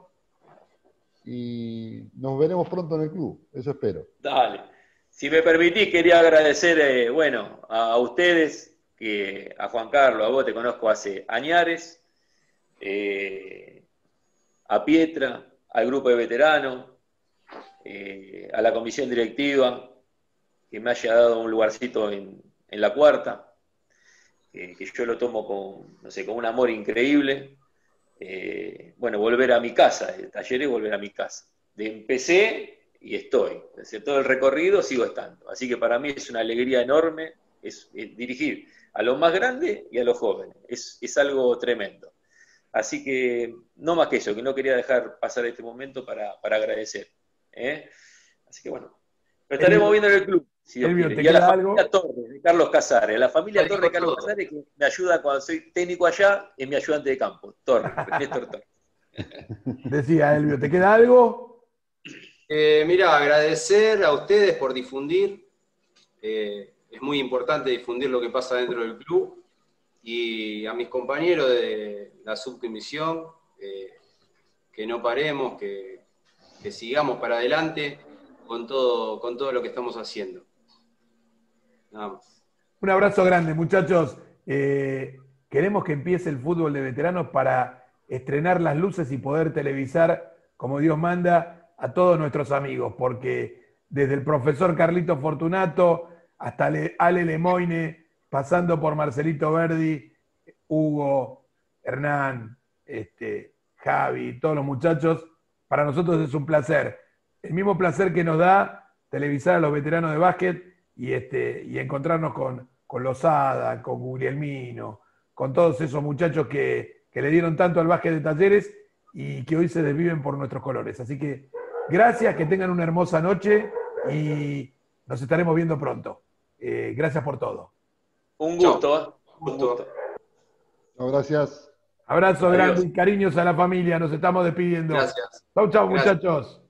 Y nos veremos pronto en el club. Eso espero. Dale. Si me permitís, quería agradecer, eh, bueno, a, a ustedes, que a Juan Carlos, a vos te conozco hace añares, eh, a Pietra, al grupo de veteranos, eh, a la comisión directiva, que me haya dado un lugarcito en, en la cuarta, eh, que yo lo tomo con, no sé, con un amor increíble. Eh, bueno, volver a mi casa, el taller es volver a mi casa. De empecé y estoy. Desde todo el recorrido sigo estando. Así que para mí es una alegría enorme es, es dirigir a los más grandes y a los jóvenes. Es, es algo tremendo. Así que no más que eso, que no quería dejar pasar este momento para, para agradecer. ¿eh? Así que bueno, lo estaremos viendo en el club. Si Dios Elvio, quiere. ¿te Y a la queda familia algo? Torres, de Carlos Casares. A la familia Ahí Torres de dijo Carlos todo. Casares, que me ayuda cuando soy técnico allá, es mi ayudante de campo. Torres, Néstor Torres. decía Elvio, ¿te queda algo? Eh, mira, agradecer a ustedes por difundir. Eh, es muy importante difundir lo que pasa dentro del club. Y a mis compañeros de la subcomisión, eh, que no paremos, que, que sigamos para adelante con todo, con todo lo que estamos haciendo. Nada más. Un abrazo grande, muchachos. Eh, queremos que empiece el fútbol de veteranos para estrenar las luces y poder televisar, como Dios manda, a todos nuestros amigos, porque desde el profesor Carlito Fortunato hasta Ale Lemoine, pasando por Marcelito Verdi, Hugo, Hernán, este, Javi, todos los muchachos, para nosotros es un placer. El mismo placer que nos da televisar a los veteranos de básquet y, este, y encontrarnos con, con Lozada, con Guglielmino, con todos esos muchachos que, que le dieron tanto al básquet de Talleres y que hoy se desviven por nuestros colores. Así que gracias, que tengan una hermosa noche y nos estaremos viendo pronto. Eh, gracias por todo. Un gusto, ¿eh? Un Gusto. gusto. No, gracias. Abrazo Adiós. grande y cariños a la familia. Nos estamos despidiendo. Gracias. Chau, chau, Gracias. muchachos.